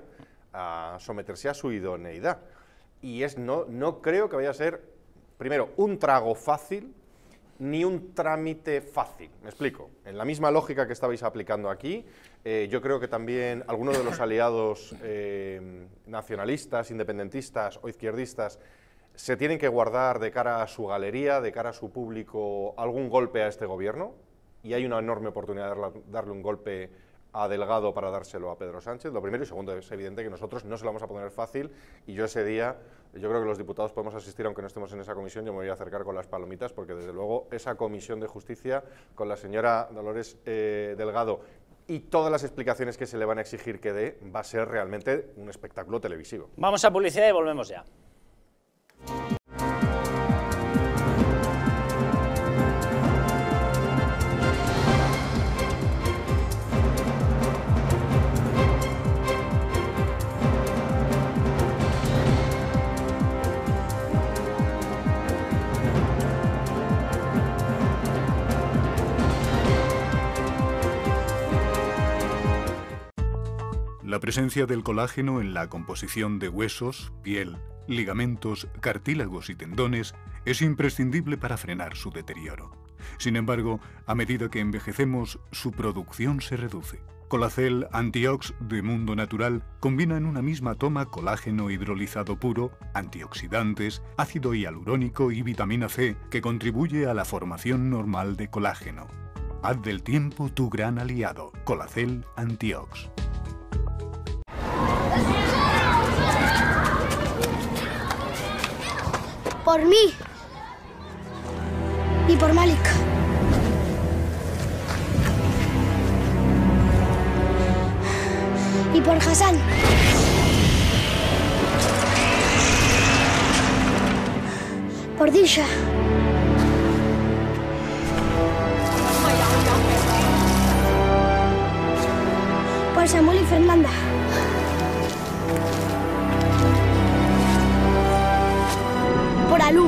a someterse a su idoneidad. Y es, no, no creo que vaya a ser, primero, un trago fácil, ni un trámite fácil. Me explico. En la misma lógica que estabais aplicando aquí, eh, yo creo que también algunos de los aliados eh, nacionalistas, independentistas o izquierdistas se tienen que guardar de cara a su galería, de cara a su público, algún golpe a este gobierno, y hay una enorme oportunidad de darle, darle un golpe a Delgado para dárselo a Pedro Sánchez, lo primero, y segundo, es evidente que nosotros no se lo vamos a poner fácil, y yo ese día, yo creo que los diputados podemos asistir, aunque no estemos en esa comisión, yo me voy a acercar con las palomitas, porque desde luego esa comisión de justicia, con la señora Dolores eh, Delgado, y todas las explicaciones que se le van a exigir que dé, va a ser realmente un espectáculo televisivo. Vamos a publicidad y volvemos ya. La presencia del colágeno en la composición de huesos, piel, ligamentos, cartílagos y tendones es imprescindible para frenar su deterioro. Sin embargo, a medida que envejecemos, su producción se reduce. Colacel Antiox de Mundo Natural combina en una misma toma colágeno hidrolizado puro, antioxidantes, ácido hialurónico y vitamina C que contribuye a la formación normal de colágeno. Haz del tiempo tu gran aliado. Colacel Antiox. Por mí y por Malik. Y por Hassan. Por Disha. Por Samuel y Fernanda. Por Alú.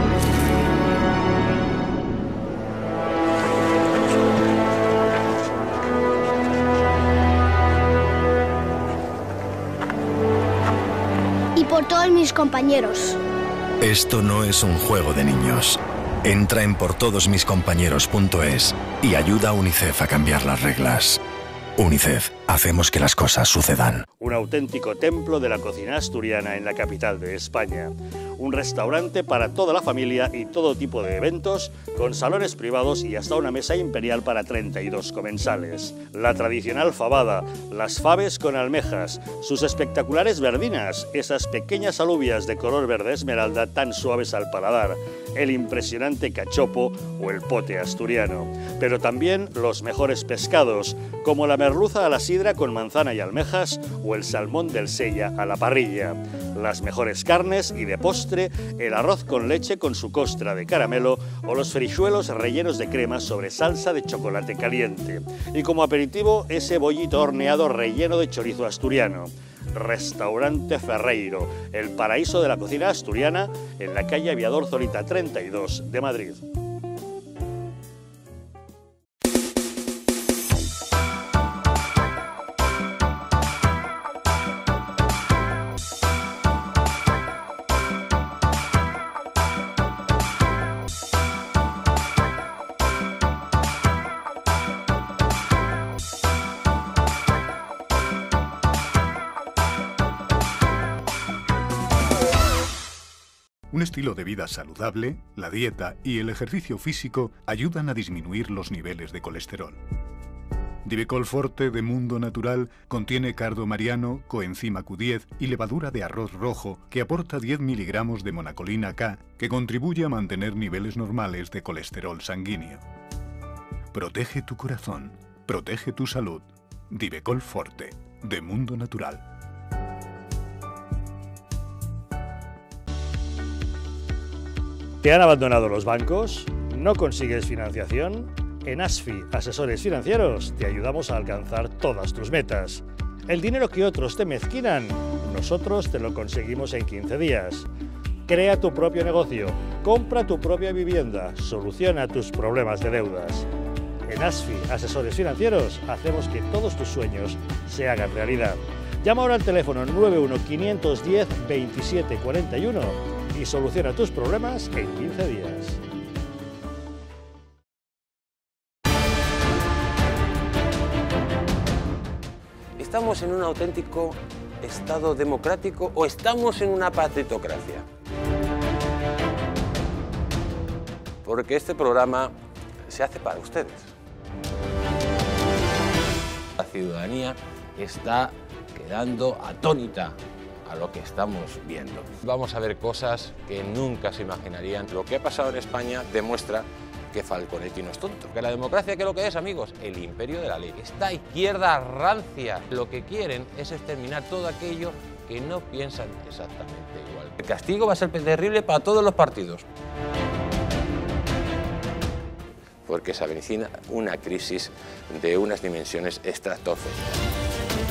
Y por todos mis compañeros. Esto no es un juego de niños. Entra en por todos mis compañeros punto es y ayuda a UNICEF a cambiar las reglas. UNICEF, hacemos que las cosas sucedan. Un auténtico templo de la cocina asturiana en la capital de España. un restaurante para toda la familia y todo tipo de eventos, con salones privados y hasta una mesa imperial para treinta y dos comensales. La tradicional fabada, las faves con almejas, sus espectaculares verdinas, esas pequeñas alubias de color verde esmeralda tan suaves al paladar, el impresionante cachopo o el pote asturiano, pero también los mejores pescados, como la merluza a la sidra con manzana y almejas o el salmón del Sella a la parrilla, las mejores carnes y de postre el arroz con leche con su costra de caramelo o los frijuelos rellenos de crema sobre salsa de chocolate caliente, y como aperitivo ese bollito horneado relleno de chorizo asturiano. Restaurante Ferreiro, el paraíso de la cocina asturiana, en la calle Aviador Zorita treinta y dos de Madrid. Un estilo de vida saludable, la dieta y el ejercicio físico ayudan a disminuir los niveles de colesterol. Divecol Forte de Mundo Natural contiene cardo mariano, coenzima Q diez y levadura de arroz rojo que aporta diez miligramos de monacolina K que contribuye a mantener niveles normales de colesterol sanguíneo. Protege tu corazón, protege tu salud. Divecol Forte de Mundo Natural. ¿Te han abandonado los bancos? ¿No consigues financiación? En ASFI, Asesores Financieros, te ayudamos a alcanzar todas tus metas. El dinero que otros te mezquinan, nosotros te lo conseguimos en quince días. Crea tu propio negocio, compra tu propia vivienda, soluciona tus problemas de deudas. En ASFI, Asesores Financieros, hacemos que todos tus sueños se hagan realidad. Llama ahora al teléfono nueve uno cinco uno cero veintisiete cuarenta y uno y soluciona tus problemas en quince días. ¿Estamos en un auténtico Estado democrático o estamos en una partitocracia? Porque este programa se hace para ustedes. La ciudadanía está quedando atónita a lo que estamos viendo. Vamos a ver cosas que nunca se imaginarían. Lo que ha pasado en España demuestra que Falconetti no es tonto. Que la democracia, ¿qué es lo que es, amigos? El imperio de la ley. Esta izquierda rancia lo que quieren es exterminar todo aquello que no piensan exactamente igual. El castigo va a ser terrible para todos los partidos. Porque se avecina una crisis de unas dimensiones estratosféricas.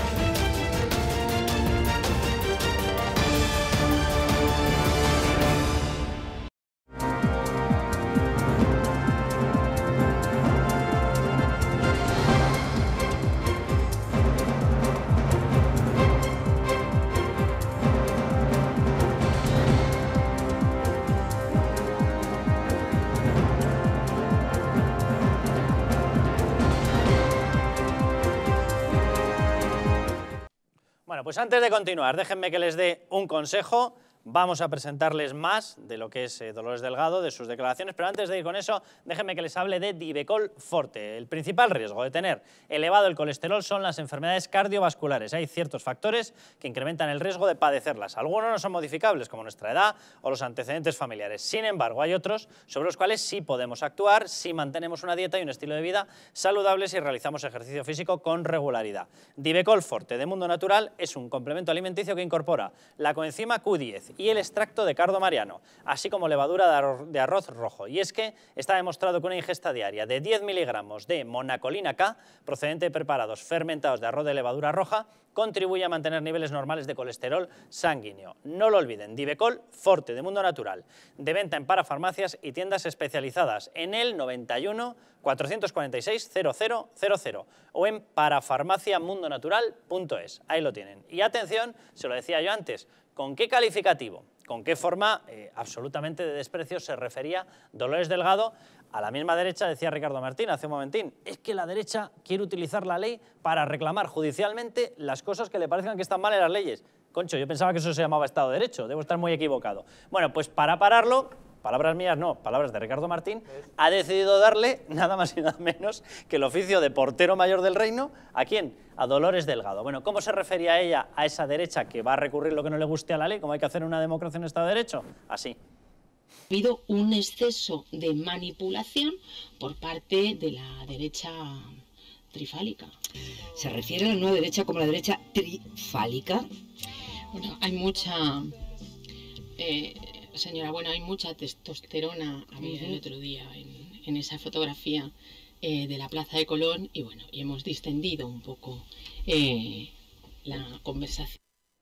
Bueno, pues antes de continuar, déjenme que les dé un consejo. Vamos a presentarles más de lo que es eh, Dolores Delgado, de sus declaraciones, pero antes de ir con eso, déjenme que les hable de Divecol Forte. El principal riesgo de tener elevado el colesterol son las enfermedades cardiovasculares. Hay ciertos factores que incrementan el riesgo de padecerlas. Algunos no son modificables, como nuestra edad o los antecedentes familiares. Sin embargo, hay otros sobre los cuales sí podemos actuar si mantenemos una dieta y un estilo de vida saludables y realizamos ejercicio físico con regularidad. Divecol Forte de Mundo Natural es un complemento alimenticio que incorpora la coenzima Q diez y el extracto de cardo mariano, así como levadura de arroz, de arroz rojo. Y es que está demostrado que una ingesta diaria de diez miligramos de monacolina K, procedente de preparados fermentados de arroz de levadura roja, contribuye a mantener niveles normales de colesterol sanguíneo. No lo olviden, Divecol Forte de Mundo Natural, de venta en parafarmacias y tiendas especializadas en el noventa y uno, cuatrocientos cuarenta y seis, cero cero cero cero o en parafarmaciamundonatural punto es. Ahí lo tienen. Y atención, se lo decía yo antes, ¿con qué calificativo, con qué forma eh, absolutamente de desprecio se refería Dolores Delgado A la misma derecha, decía Ricardo Martín hace un momentín, es que la derecha quiere utilizar la ley para reclamar judicialmente las cosas que le parezcan que están mal en las leyes. Concho, yo pensaba que eso se llamaba Estado de Derecho, debo estar muy equivocado. Bueno, pues para pararlo, palabras mías no, palabras de Ricardo Martín, ha decidido darle nada más y nada menos que el oficio de portero mayor del reino, ¿a quién? A Dolores Delgado. Bueno, ¿cómo se refería ella a esa derecha que va a recurrir lo que no le guste a la ley, como hay que hacer en una democracia en un Estado de Derecho? Así. Ha habido un exceso de manipulación por parte de la derecha trifálica. ¿Se refiere a la nueva derecha como la derecha trifálica? Bueno, hay mucha... Eh, señora, bueno, hay mucha testosterona, había el otro día en, en esa fotografía eh, de la Plaza de Colón, y bueno, y hemos distendido un poco eh, la conversación.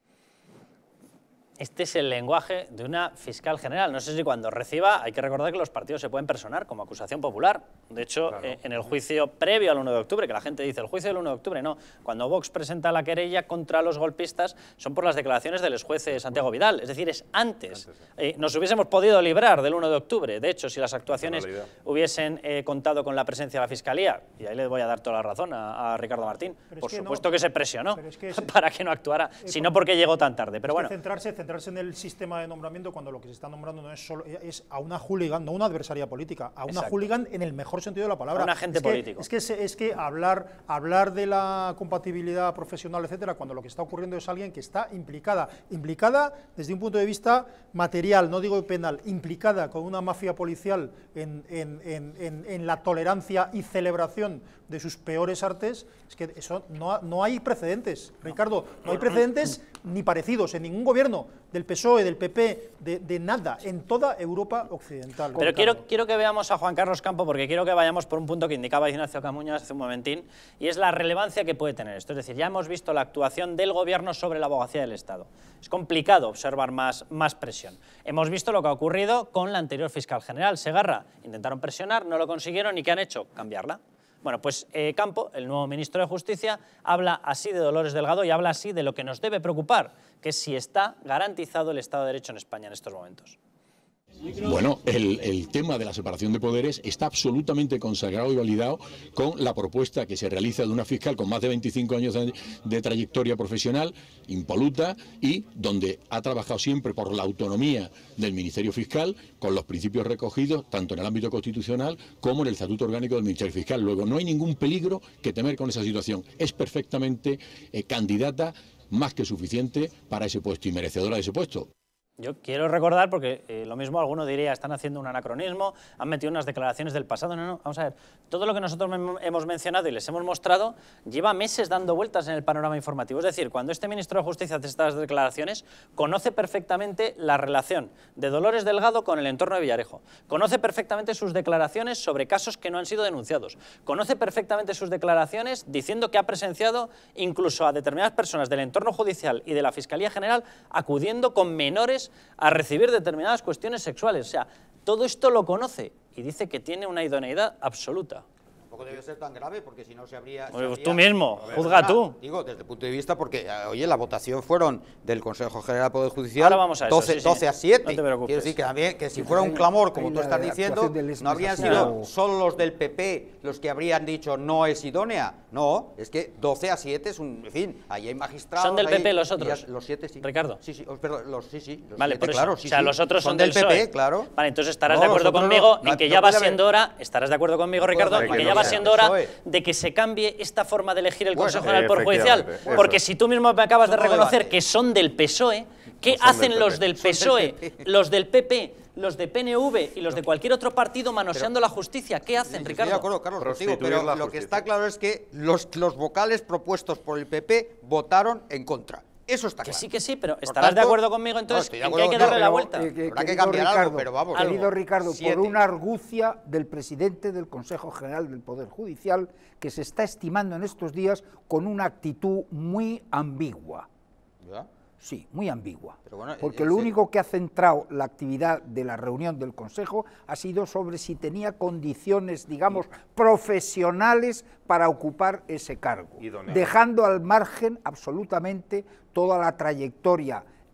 Este es el lenguaje de una fiscal general. No sé si cuando reciba, hay que recordar que los partidos se pueden personar como acusación popular. De hecho, claro. eh, en el juicio previo al uno de octubre, que la gente dice el juicio del uno de octubre, no. Cuando Vox presenta la querella contra los golpistas son por las declaraciones del juez Santiago Vidal. Es decir, es antes. antes eh, nos hubiésemos podido librar del uno de octubre. De hecho, si las actuaciones hubiesen eh, contado con la presencia de la Fiscalía, y ahí le voy a dar toda la razón a, a Ricardo Martín, pero por supuesto no, que se presionó es que es, para que no actuara, eh, sino porque llegó tan tarde. Pero bueno. Centrarse, centrarse en el sistema de nombramiento cuando lo que se está nombrando no es solo es a una hooligan, no una adversaria política, a una Exacto. hooligan en el mejor sentido de la palabra. A un agente es que, político. Es que, es que hablar, hablar de la compatibilidad profesional, etcétera, cuando lo que está ocurriendo es alguien que está implicada, implicada desde un punto de vista material, no digo penal, implicada con una mafia policial en, en, en, en, en la tolerancia y celebración de sus peores artes, es que eso no, no hay precedentes, Ricardo, no hay precedentes ni parecidos en ningún gobierno del P S O E, del P P, de, de nada, en toda Europa occidental. Pero quiero, quiero que veamos a Juan Carlos Campo, porque quiero que vayamos por un punto que indicaba Ignacio Camuñas hace un momentín, y es la relevancia que puede tener esto. Es decir, ya hemos visto la actuación del Gobierno sobre la abogacía del Estado. Es complicado observar más, más presión. Hemos visto lo que ha ocurrido con la anterior fiscal general, Segarra. Intentaron presionar, no lo consiguieron, ¿y qué han hecho? Cambiarla. Bueno, pues eh, Campo, el nuevo ministro de Justicia, habla así de Dolores Delgado y habla así de lo que nos debe preocupar, que es si está garantizado el Estado de Derecho en España en estos momentos. Bueno, el, el tema de la separación de poderes está absolutamente consagrado y validado con la propuesta que se realiza de una fiscal con más de veinticinco años de, de trayectoria profesional, impoluta, y donde ha trabajado siempre por la autonomía del Ministerio Fiscal, con los principios recogidos tanto en el ámbito constitucional como en el Estatuto Orgánico del Ministerio Fiscal. Luego, no hay ningún peligro que temer con esa situación. Es perfectamente eh, candidata, más que suficiente para ese puesto y merecedora de ese puesto. Yo quiero recordar, porque eh, lo mismo alguno diría, están haciendo un anacronismo, han metido unas declaraciones del pasado. No, no, vamos a ver, todo lo que nosotros hemos mencionado y les hemos mostrado lleva meses dando vueltas en el panorama informativo. Es decir, cuando este ministro de Justicia hace estas declaraciones, conoce perfectamente la relación de Dolores Delgado con el entorno de Villarejo, conoce perfectamente sus declaraciones sobre casos que no han sido denunciados, conoce perfectamente sus declaraciones diciendo que ha presenciado incluso a determinadas personas del entorno judicial y de la Fiscalía General acudiendo con menores a recibir determinadas cuestiones sexuales. O sea, todo esto lo conoce y dice que tiene una idoneidad absoluta. Tampoco debe ser tan grave, porque si no se habría... Oye, se habría... tú mismo, ver, juzga ahora, tú. Digo, desde el punto de vista, porque, oye, la votación fueron del Consejo General del Poder Judicial ahora vamos a eso, doce, sí, sí. doce a siete. No te preocupes. Quiero decir que, también, que si fuera un clamor, como tú estás diciendo, no habrían sido solo los del P P los que habrían dicho no es idónea. No, es que doce a siete es un... En fin, ahí hay magistrados... ¿Son del P P los otros? Ya, los siete, sí. Ricardo. Sí, sí, oh, perdón, los, sí, sí. Los vale, siete, por eso. claro, sí, o sea, sí. los otros son, son del P P, P P, claro. Vale, entonces estarás no, de acuerdo conmigo no, en que no ya va haber... siendo hora, estarás de acuerdo conmigo, Ricardo, en que ya va siendo hora de que se cambie esta forma de elegir el Consejo General del Poder Judicial, porque si tú mismo me acabas de reconocer que son del P S O E, ¿qué hacen los del P S O E, los del P P, los de P N V y los de cualquier otro partido manoseando la justicia? ¿Qué hacen, sí, Ricardo? Estoy de acuerdo, Carlos, contigo, pero lo que está claro es que los, los vocales propuestos por el P P votaron en contra. Eso está que claro. Sí, que sí, pero estarás tanto, de acuerdo conmigo entonces no, en que hay que darle la vuelta. Eh, que, Habrá que cambiar Ricardo, algo, pero vamos. Querido Ricardo, siete. por una argucia del presidente del Consejo General del Poder Judicial que se está estimando en estos días con una actitud muy ambigua. ¿Ya? Sí, muy ambigua, pero bueno, porque eh, lo sí. único que ha centrado la actividad de la reunión del Consejo ha sido sobre si tenía condiciones, digamos, profesionales para ocupar ese cargo, dejando al margen absolutamente toda la trayectoria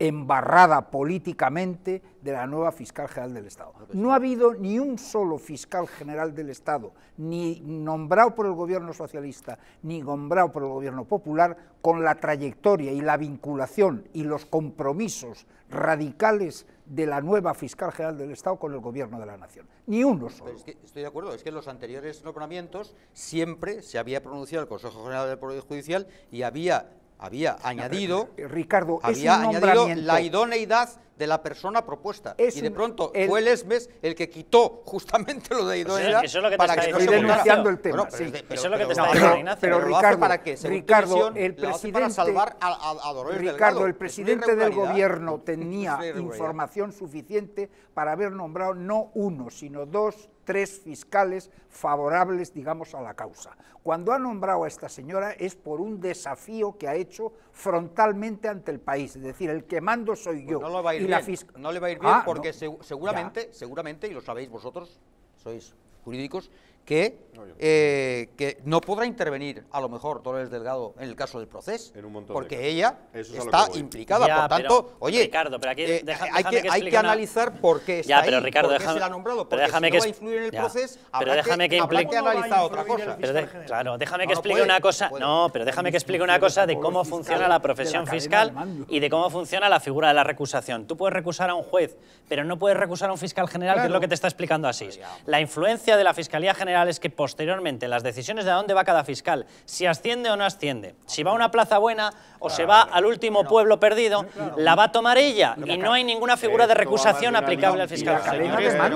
embarrada políticamente de la nueva fiscal general del Estado. No ha habido ni un solo fiscal general del Estado, ni nombrado por el gobierno socialista, ni nombrado por el gobierno popular, con la trayectoria y la vinculación y los compromisos radicales de la nueva fiscal general del Estado con el gobierno de la nación. Ni uno solo. Pero es que estoy de acuerdo, es que en los anteriores nombramientos siempre se había pronunciado el Consejo General del Poder Judicial y había, había añadido, no, Ricardo, había es un añadido la idoneidad de la persona propuesta. Es y de un, pronto el, fue el ESMES el que quitó justamente lo de idoneidad. Eso es lo que te para está que diciendo, estoy denunciando el tema. Bueno, pero, sí. pero, pero, eso es lo que te pero, está no, diciendo pero, Ignacio. Pero, pero Ricardo, para qué? Según Ricardo, televisión, el lo hace presidente, para salvar a, a, a Dolores Ricardo, Delgado. el presidente del gobierno tenía información suficiente para haber nombrado no uno, sino dos, tres fiscales favorables, digamos, a la causa. Cuando ha nombrado a esta señora es por un desafío que ha hecho frontalmente ante el país, es decir, el que mando soy yo. Pues no, le va a ir y bien, la fisc... no le va a ir bien ah, porque no. se, seguramente, ya. seguramente, y lo sabéis vosotros, sois jurídicos, que, eh, que no podrá intervenir a lo mejor Dolores Delgado en el caso del proceso, porque de ella está implicada, ya, por tanto, pero, oye, Ricardo, pero aquí eh, deja, hay, que, que hay que una... analizar por qué está ya, pero, ahí, Ricardo, por qué déjame, se la ha nombrado, porque pero déjame si que no va a influir en el ya, proceso, pero habrá déjame que, que, habrá que analizar otra cosa. Pero de, claro, déjame que no, explique puede, una cosa, puede. no, pero déjame que explique una cosa de cómo funciona la profesión fiscal y de cómo funciona la figura de la recusación. Tú puedes recusar a un juez, pero no puedes recusar a un fiscal general, claro, que es lo que te está explicando Asís. La influencia de la Fiscalía General es que posteriormente las decisiones de a dónde va cada fiscal, si asciende o no asciende, si va a una plaza buena o se va al último pueblo perdido, la va a tomar ella y no hay ninguna figura de recusación aplicable al fiscal general.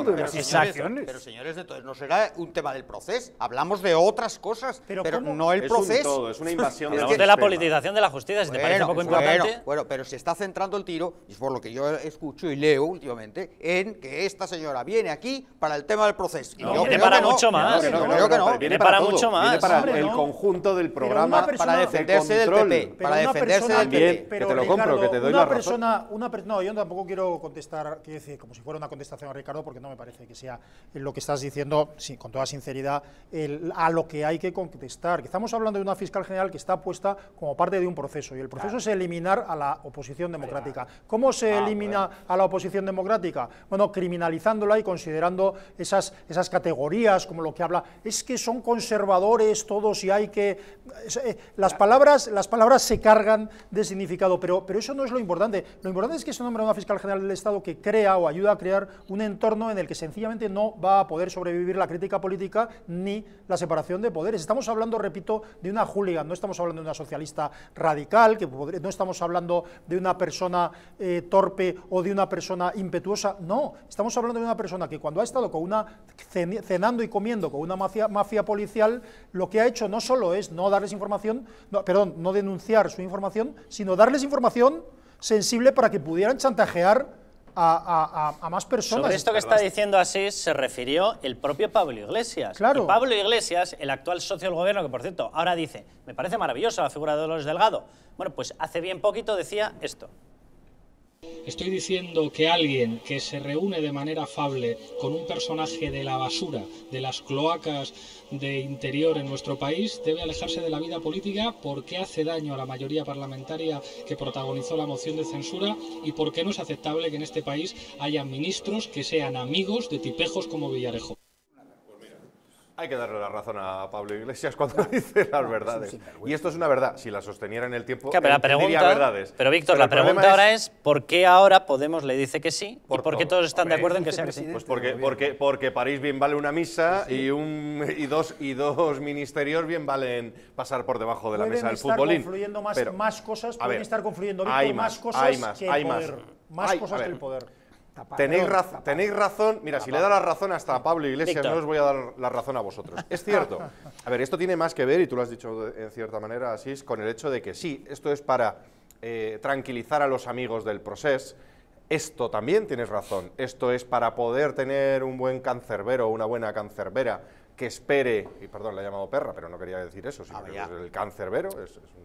Pero señores, entonces no será un tema del proceso, hablamos de otras cosas, pero, pero no el es proceso. Un todo, es una invasión Hablamos del de la politización de la justicia, si te bueno, parece poco bueno, importante. Bueno, pero se está centrando el tiro, y es por lo que yo escucho y leo últimamente, en que esta señora viene aquí para el tema del proceso. No, viene para mucho más. Creo que no. Viene para mucho más. Viene para el conjunto del programa para defenderse del P P. Para defenderse del P P. Que te lo compro, que te doy la razón. Una persona, no, yo tampoco quiero contestar, quiero decir, como si fuera una contestación a Ricardo, porque no me parece que sea lo que estás diciendo, sí, con toda sinceridad, el, a lo que hay que contestar. Que estamos hablando de una fiscal general que está puesta como parte de un proceso, y el proceso claro. es eliminar a la oposición democrática. ¿Cómo se ah, elimina bueno. a la oposición democrática? Bueno, criminalizándola y considerando esas, esas categorías, como lo que habla, es que son conservadores todos y hay que... Eh, las, palabras, las palabras se cargan de significado, pero, pero eso no es lo importante. Lo importante es que se nombra una fiscal general del Estado que crea o ayuda a crear un entorno en el que sencillamente no va a poder sobrevivir la crítica política ni la separación de poderes. Estamos hablando, repito, de una hooligan, no estamos hablando de una socialista radical, que podría, no estamos hablando de una persona eh, torpe o de una persona impetuosa, no, estamos hablando de una persona que cuando ha estado con una cenando y comiendo con una mafia, mafia policial, lo que ha hecho no solo es no darles información, no, perdón, no denunciar su información, sino darles información sensible para que pudieran chantajear A, a, a más personas. Sobre esto que está diciendo Asís se refirió el propio Pablo Iglesias. Claro. Y Pablo Iglesias, el actual socio del gobierno, que por cierto ahora dice, me parece maravillosa la figura de Dolores Delgado. Bueno, pues hace bien poquito decía esto. Estoy diciendo que alguien que se reúne de manera afable con un personaje de la basura, de las cloacas de interior en nuestro país, debe alejarse de la vida política porque hace daño a la mayoría parlamentaria que protagonizó la moción de censura y porque no es aceptable que en este país haya ministros que sean amigos de tipejos como Villarejo. Hay que darle la razón a Pablo Iglesias cuando dice las verdades. Y esto es una verdad. Si la sosteniera en el tiempo, claro, pero la pregunta, verdades. Pero Víctor, pero la pregunta ahora es, es ¿por qué ahora Podemos le dice que sí por y por qué todos están Hombre, de acuerdo en que sea que sí? Pues porque, porque, porque París bien vale una misa sí. y, un, y, dos, y dos ministerios bien valen pasar por debajo de la mesa del futbolín. Pueden estar confluyendo más, pero, más cosas, pueden ver, estar confluyendo Víctor, hay más, más cosas hay más, que hay el poder. Más, más hay, cosas que el poder. Tenéis, raz tenéis razón, mira, si le da la razón hasta a Pablo Iglesias, Víctor. No os voy a dar la razón a vosotros. Es cierto. A ver, esto tiene más que ver, y tú lo has dicho en cierta manera, Asís, con el hecho de que sí, esto es para eh, tranquilizar a los amigos del procés. Esto también tienes razón. Esto es para poder tener un buen cancerbero o una buena cancerbera que espere, y perdón, le he llamado perra, pero no quería decir eso, sino ah, que es el cancerbero, es, es un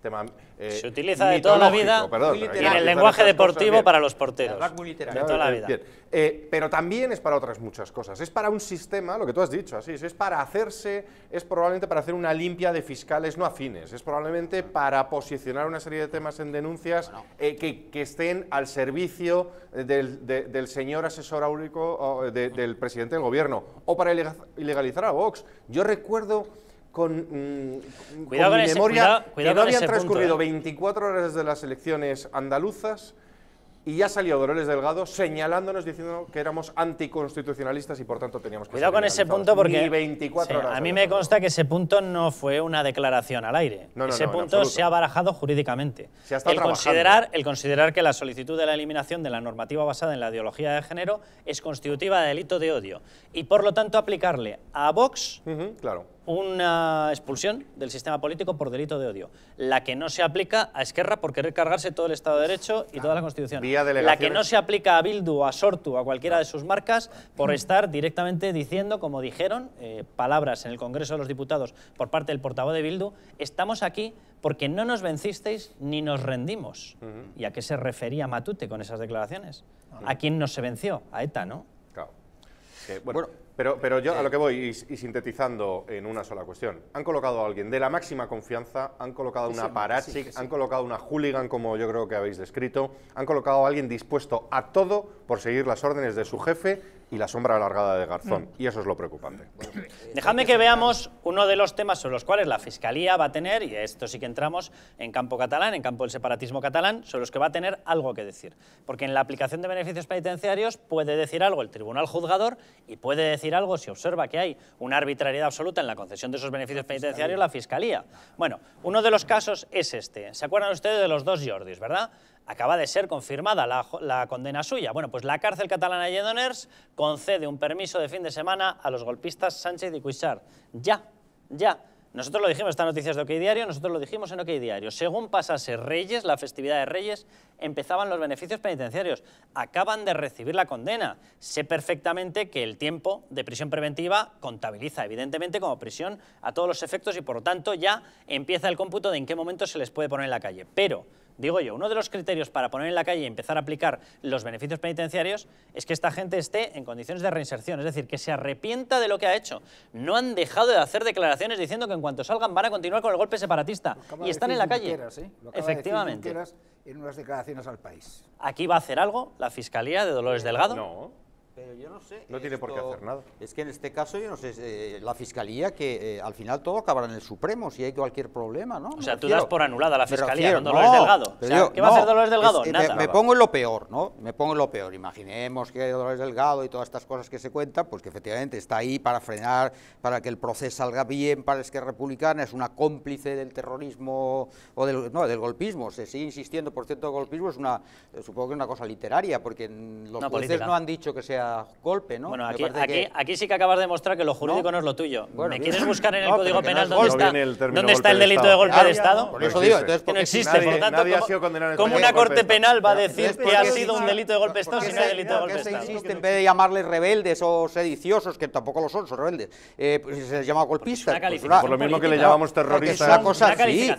tema eh, se utiliza de toda la vida perdón, y en el lenguaje deportivo cosas, para los porteros. Muy de toda la vida. Bien. Eh, pero también es para otras muchas cosas. Es para un sistema, lo que tú has dicho, así es para hacerse, es probablemente para hacer una limpia de fiscales no afines, es probablemente para posicionar una serie de temas en denuncias eh, que, que estén al servicio del, de, del señor asesor áurico de, del presidente del gobierno, o para ilegalizar a Vox. Yo recuerdo con, mmm, cuidado con con mi ese, memoria cuidado, cuidado que no con habían ese transcurrido punto, ¿eh? veinticuatro horas desde las elecciones andaluzas y ya salió Dolores Delgado señalándonos, diciendo que éramos anticonstitucionalistas y por tanto teníamos que cuidado con ese punto porque Ni veinticuatro sí, horas a mí me consta que ese punto no fue una declaración al aire. No, no, ese no, punto se ha barajado jurídicamente. Se ha estado el, considerar, el considerar que la solicitud de la eliminación de la normativa basada en la ideología de género es constitutiva de delito de odio y por lo tanto aplicarle a Vox uh-huh, claro. una expulsión del sistema político por delito de odio, la que no se aplica a Esquerra por querer cargarse todo el Estado de Derecho y toda la Constitución, la que no se aplica a Bildu, a Sortu, a cualquiera de sus marcas por estar directamente diciendo, como dijeron, eh, palabras en el Congreso de los Diputados por parte del portavoz de Bildu, estamos aquí porque no nos vencisteis ni nos rendimos. Uh-huh. ¿Y a qué se refería Matute con esas declaraciones? Uh-huh. ¿A quién no se venció? A ETA, ¿no? Claro. Eh, bueno, bueno. Pero, pero yo a lo que voy, y, y sintetizando en una sola cuestión, han colocado a alguien de la máxima confianza, han colocado una aparachic, sí, sí, sí. han colocado una hooligan, como yo creo que habéis descrito, han colocado a alguien dispuesto a todo por seguir las órdenes de su jefe y la sombra alargada de Garzón, mm. y eso es lo preocupante. Dejadme que veamos uno de los temas sobre los cuales la Fiscalía va a tener, y esto sí que entramos en campo catalán, en campo del separatismo catalán, sobre los que va a tener algo que decir. Porque en la aplicación de beneficios penitenciarios puede decir algo el tribunal juzgador y puede decir algo, si observa que hay una arbitrariedad absoluta en la concesión de esos beneficios penitenciarios, la Fiscalía. Bueno, uno de los casos es este. ¿Se acuerdan ustedes de los dos Jordis, verdad? Acaba de ser confirmada la, la condena suya. Bueno, pues la cárcel catalana de Lledoners concede un permiso de fin de semana a los golpistas Sánchez y Cuixart. Ya, ya. Nosotros lo dijimos, esta noticia es de OK Diario, nosotros lo dijimos en OK Diario. Según pasase Reyes, la festividad de Reyes, empezaban los beneficios penitenciarios. Acaban de recibir la condena. Sé perfectamente que el tiempo de prisión preventiva contabiliza, evidentemente, como prisión a todos los efectos y, por lo tanto, ya empieza el cómputo de en qué momento se les puede poner en la calle. Pero, digo yo, uno de los criterios para poner en la calle y empezar a aplicar los beneficios penitenciarios es que esta gente esté en condiciones de reinserción, es decir, que se arrepienta de lo que ha hecho. No han dejado de hacer declaraciones diciendo que en cuanto salgan van a continuar con el golpe separatista y están en la calle. Junqueras, ¿eh? Lo acaba efectivamente. De decir Junqueras en unas declaraciones al país. ¿Aquí va a hacer algo la Fiscalía de Dolores Delgado? No. Pero yo no sé. No tiene esto, por qué hacer nada. Es que en este caso, yo no sé, eh, la Fiscalía, que eh, al final todo acabará en el Supremo, si hay cualquier problema, ¿no? O sea, me tú refiero, das por anulada la Fiscalía refiero, con Dolores no, Delgado. O sea, yo, ¿qué va no, a hacer Dolores Delgado? Es, nada. Me, me pongo en lo peor, ¿no? Me pongo en lo peor. Imaginemos que Dolores Delgado y todas estas cosas que se cuentan, pues que efectivamente está ahí para frenar, para que el proceso salga bien para la Esquerra Republicana, es una cómplice del terrorismo o del, no, del golpismo. Se sigue insistiendo, por cierto, el golpismo es una, supongo que es una cosa literaria, porque los no, jueces política. no han dicho que sea golpe, ¿no? Bueno, aquí, aquí, que... aquí sí que acabas de demostrar que lo jurídico no, no es lo tuyo. Bueno, ¿me quieres buscar en el no, Código Penal no dónde está, el, dónde está el delito de, de golpe claro, de Estado? Por eso digo, entonces, que no existe, nadie, por lo tanto, ¿cómo, ¿cómo una corte penal va a decir que ha sido se, un delito de golpe de Estado si no hay delito de golpe de Estado? ¿Por qué se insiste, en vez de llamarles rebeldes o sediciosos, que tampoco lo son, son rebeldes, eh, pues se les llama golpistas? Pues una, por lo mismo que le llamamos terroristas. Es una cosa así.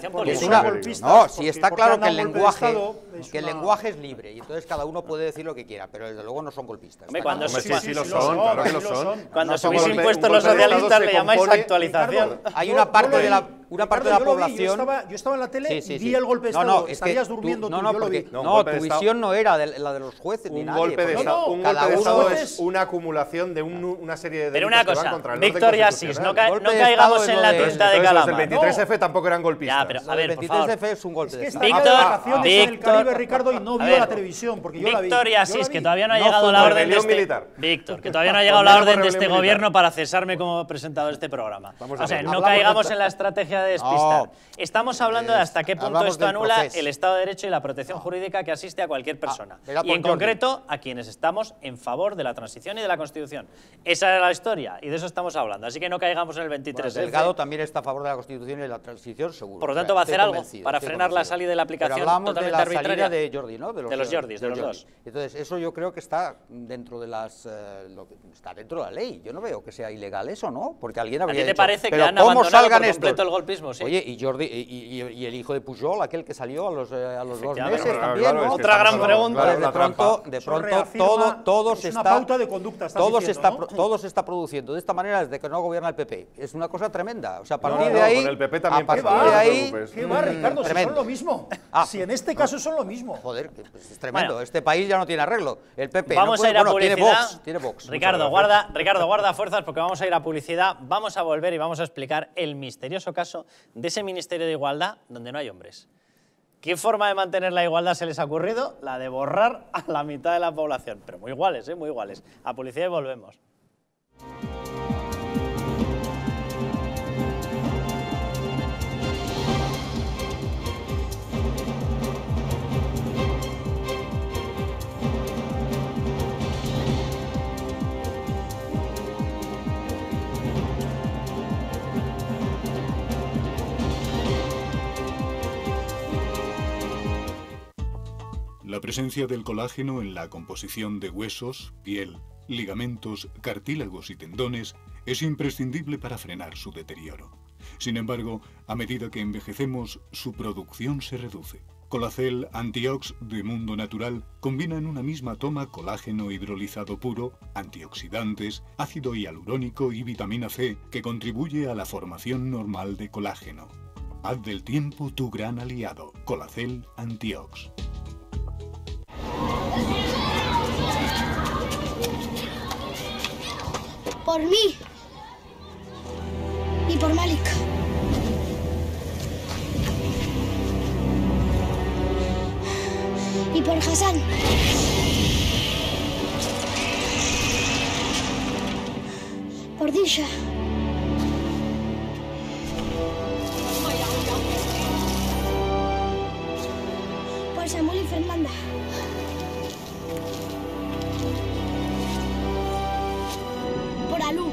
No, si está claro que el lenguaje que el lenguaje es libre y entonces cada uno puede decir lo que quiera, pero desde luego no son golpistas. Cuando sí lo son, claro que lo son. Cuando subís impuestos los socialistas le llamáis actualización. Hay una parte de la una parte Ricardo, de la población. Vi, yo, estaba, yo estaba en la tele sí, sí, y vi sí. el golpe de no, Estado. No, es Estarías que durmiendo tú, tú, no, yo no, lo vi. No, no tu visión no era de, la de los jueces un ni nadie. Golpe de estado, no, un golpe de Estado es una acumulación de un, una serie de delitos. Pero una cosa, que van contra el Víctor y Asís, no, ca no caigamos en la tinta de Calamar. El veintitrés F tampoco eran golpistas. Ya, pero a ver, el veintitrés F es un golpe de Estado. Víctor, Víctor, Ricardo, y no vio la televisión, porque yo la vi. Víctor y Asís, que todavía no ha llegado la orden de este... Víctor, que todavía no ha llegado la orden de este gobierno para cesarme como presentador de este programa. O sea, no caigamos en la estrategia de despistar. Estamos hablando de hasta qué punto esto anula proceso. el Estado de Derecho y la protección no. jurídica que asiste a cualquier persona. Ah, y en concreto a quienes estamos en favor de la transición y de la Constitución. Esa era la historia y de eso estamos hablando. Así que no caigamos en el veintitrés. Bueno, Delgado también está a favor de la Constitución y de la transición, seguro. Por lo tanto, o sea, va a hacer algo para frenar la salida y la aplicación Pero hablamos totalmente de la arbitraria salida de Jordi, ¿no? De los, de los Jordis, de, de los Jordi. dos. Entonces, eso yo creo que está dentro de las... Eh, lo que está dentro de la ley. Yo no veo que sea ilegal eso, ¿no? Porque alguien habría ¿A ti te dicho, parece que pero han ¿cómo abandonado salgan por completo estos? el golpismo? mismo, sí. Oye, y Jordi, y, y- y el hijo de Pujol, aquel que salió a los, eh, a los dos Efectivamente. meses Claro, también, claro, ¿no? es que Otra gran pregunta. Pues de la pronto, trampa. de Eso pronto reafirma- todo, todo es se una está, pauta de conducta, estás todo se diciendo, está, ¿no? pro- todo se está produciendo de esta manera desde que no gobierna el P P. Es una cosa tremenda. O sea, a No, partir no, de ahí, con el P P también a partir pasa, de no te ahí, preocupes. ¿Qué va, mm, Ricardo? Si son tremendo. lo mismo. Ah, Si en este caso son lo mismo. Joder, que, pues, es tremendo. Bueno. Este país ya no tiene arreglo. El P P Vamos no puede- a ir a bueno, tiene publicidad. Vox, tiene Vox. Ricardo, guarda, Ricardo, guarda fuerzas porque vamos a ir a publicidad. Vamos a volver y vamos a explicar el misterioso caso de ese Ministerio de Igualdad donde no hay hombres. ¿Qué forma de mantener la igualdad se les ha ocurrido? La de borrar a la mitad de la población. Pero muy iguales, ¿eh? Muy iguales. A publicidad y volvemos. La presencia del colágeno en la composición de huesos, piel, ligamentos, cartílagos y tendones es imprescindible para frenar su deterioro. Sin embargo, a medida que envejecemos, su producción se reduce. Colacel Antiox de Mundo Natural combina en una misma toma colágeno hidrolizado puro, antioxidantes, ácido hialurónico y vitamina C que contribuye a la formación normal de colágeno. Haz del tiempo tu gran aliado. Colacel Antiox. Por mí. Y por Malik. Y por Hassan. Por Disha. Por Samuel y Fernanda. Por Alú.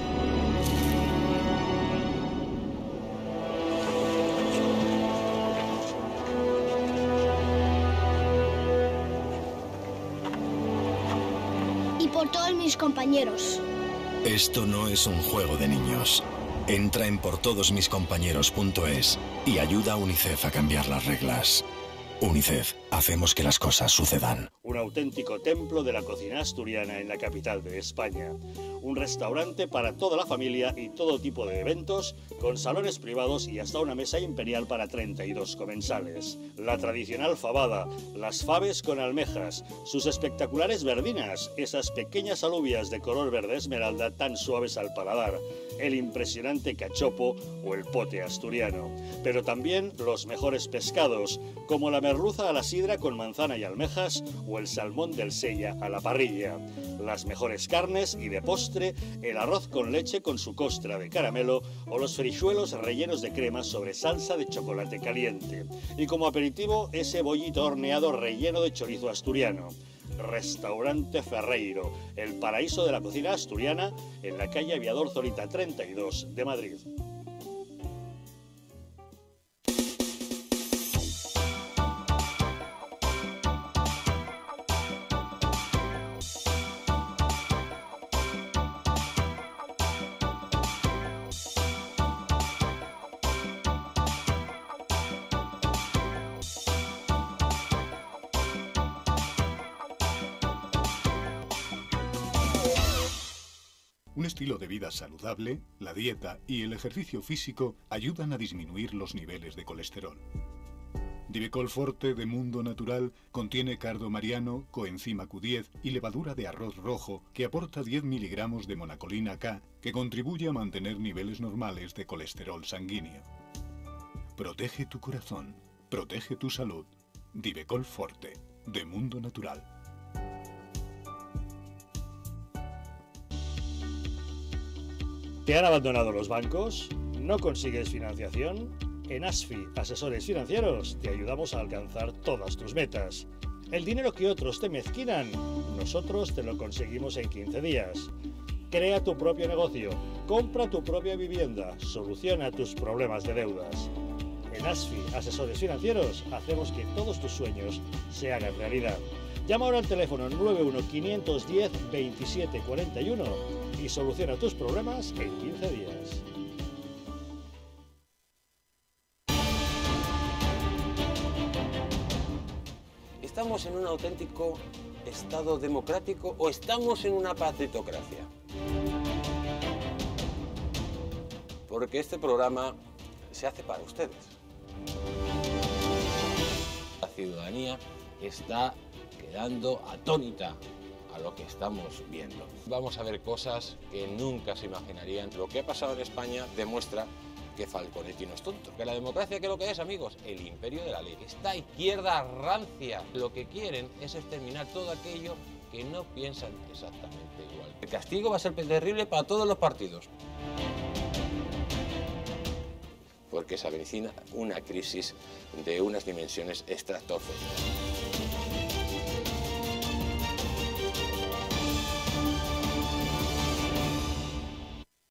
Y por todos mis compañeros. Esto no es un juego de niños. Entra en por todos mis compañeros punto es y ayuda a UNICEF a cambiar las reglas. UNICEF, hacemos que las cosas sucedan. Un auténtico templo de la cocina asturiana en la capital de España. Un restaurante para toda la familia y todo tipo de eventos, con salones privados y hasta una mesa imperial para treinta y dos comensales. La tradicional fabada, las faves con almejas, sus espectaculares verdinas, esas pequeñas alubias de color verde esmeralda tan suaves al paladar, el impresionante cachopo o el pote asturiano. Pero también los mejores pescados, como la merluza a la sidra con manzana y almejas o el salmón del Sella a la parrilla. Las mejores carnes y de postre, el arroz con leche con su costra de caramelo o los frijuelos rellenos de crema sobre salsa de chocolate caliente. Y como aperitivo, ese bollito horneado relleno de chorizo asturiano. Restaurante Ferreiro, el paraíso de la cocina asturiana en la calle Aviador Zorita treinta y dos de Madrid. Un estilo de vida saludable, la dieta y el ejercicio físico ayudan a disminuir los niveles de colesterol. Divecol Forte de Mundo Natural contiene cardo mariano, coenzima Q diez y levadura de arroz rojo que aporta diez miligramos de monacolina K que contribuye a mantener niveles normales de colesterol sanguíneo. Protege tu corazón, protege tu salud. Divecol Forte de Mundo Natural. ¿Te han abandonado los bancos? ¿No consigues financiación? En ASFI, Asesores Financieros, te ayudamos a alcanzar todas tus metas. El dinero que otros te mezquinan, nosotros te lo conseguimos en quince días. Crea tu propio negocio, compra tu propia vivienda, soluciona tus problemas de deudas. En ASFI, Asesores Financieros, hacemos que todos tus sueños se hagan realidad. Llama ahora al teléfono nueve uno cinco uno cero veintisiete cuarenta y uno y soluciona tus problemas en quince días. ¿Estamos en un auténtico Estado democrático o estamos en una patritocracia? Porque este programa se hace para ustedes. La ciudadanía está quedando atónita a lo que estamos viendo. Vamos a ver cosas que nunca se imaginarían. Lo que ha pasado en España demuestra que Falconetti no es tonto. Que la democracia, ¿qué es lo que es, amigos? El imperio de la ley. Esta izquierda rancia lo que quieren es exterminar todo aquello que no piensan exactamente igual. El castigo va a ser terrible para todos los partidos. Porque se avecina una crisis de unas dimensiones estratosféricas.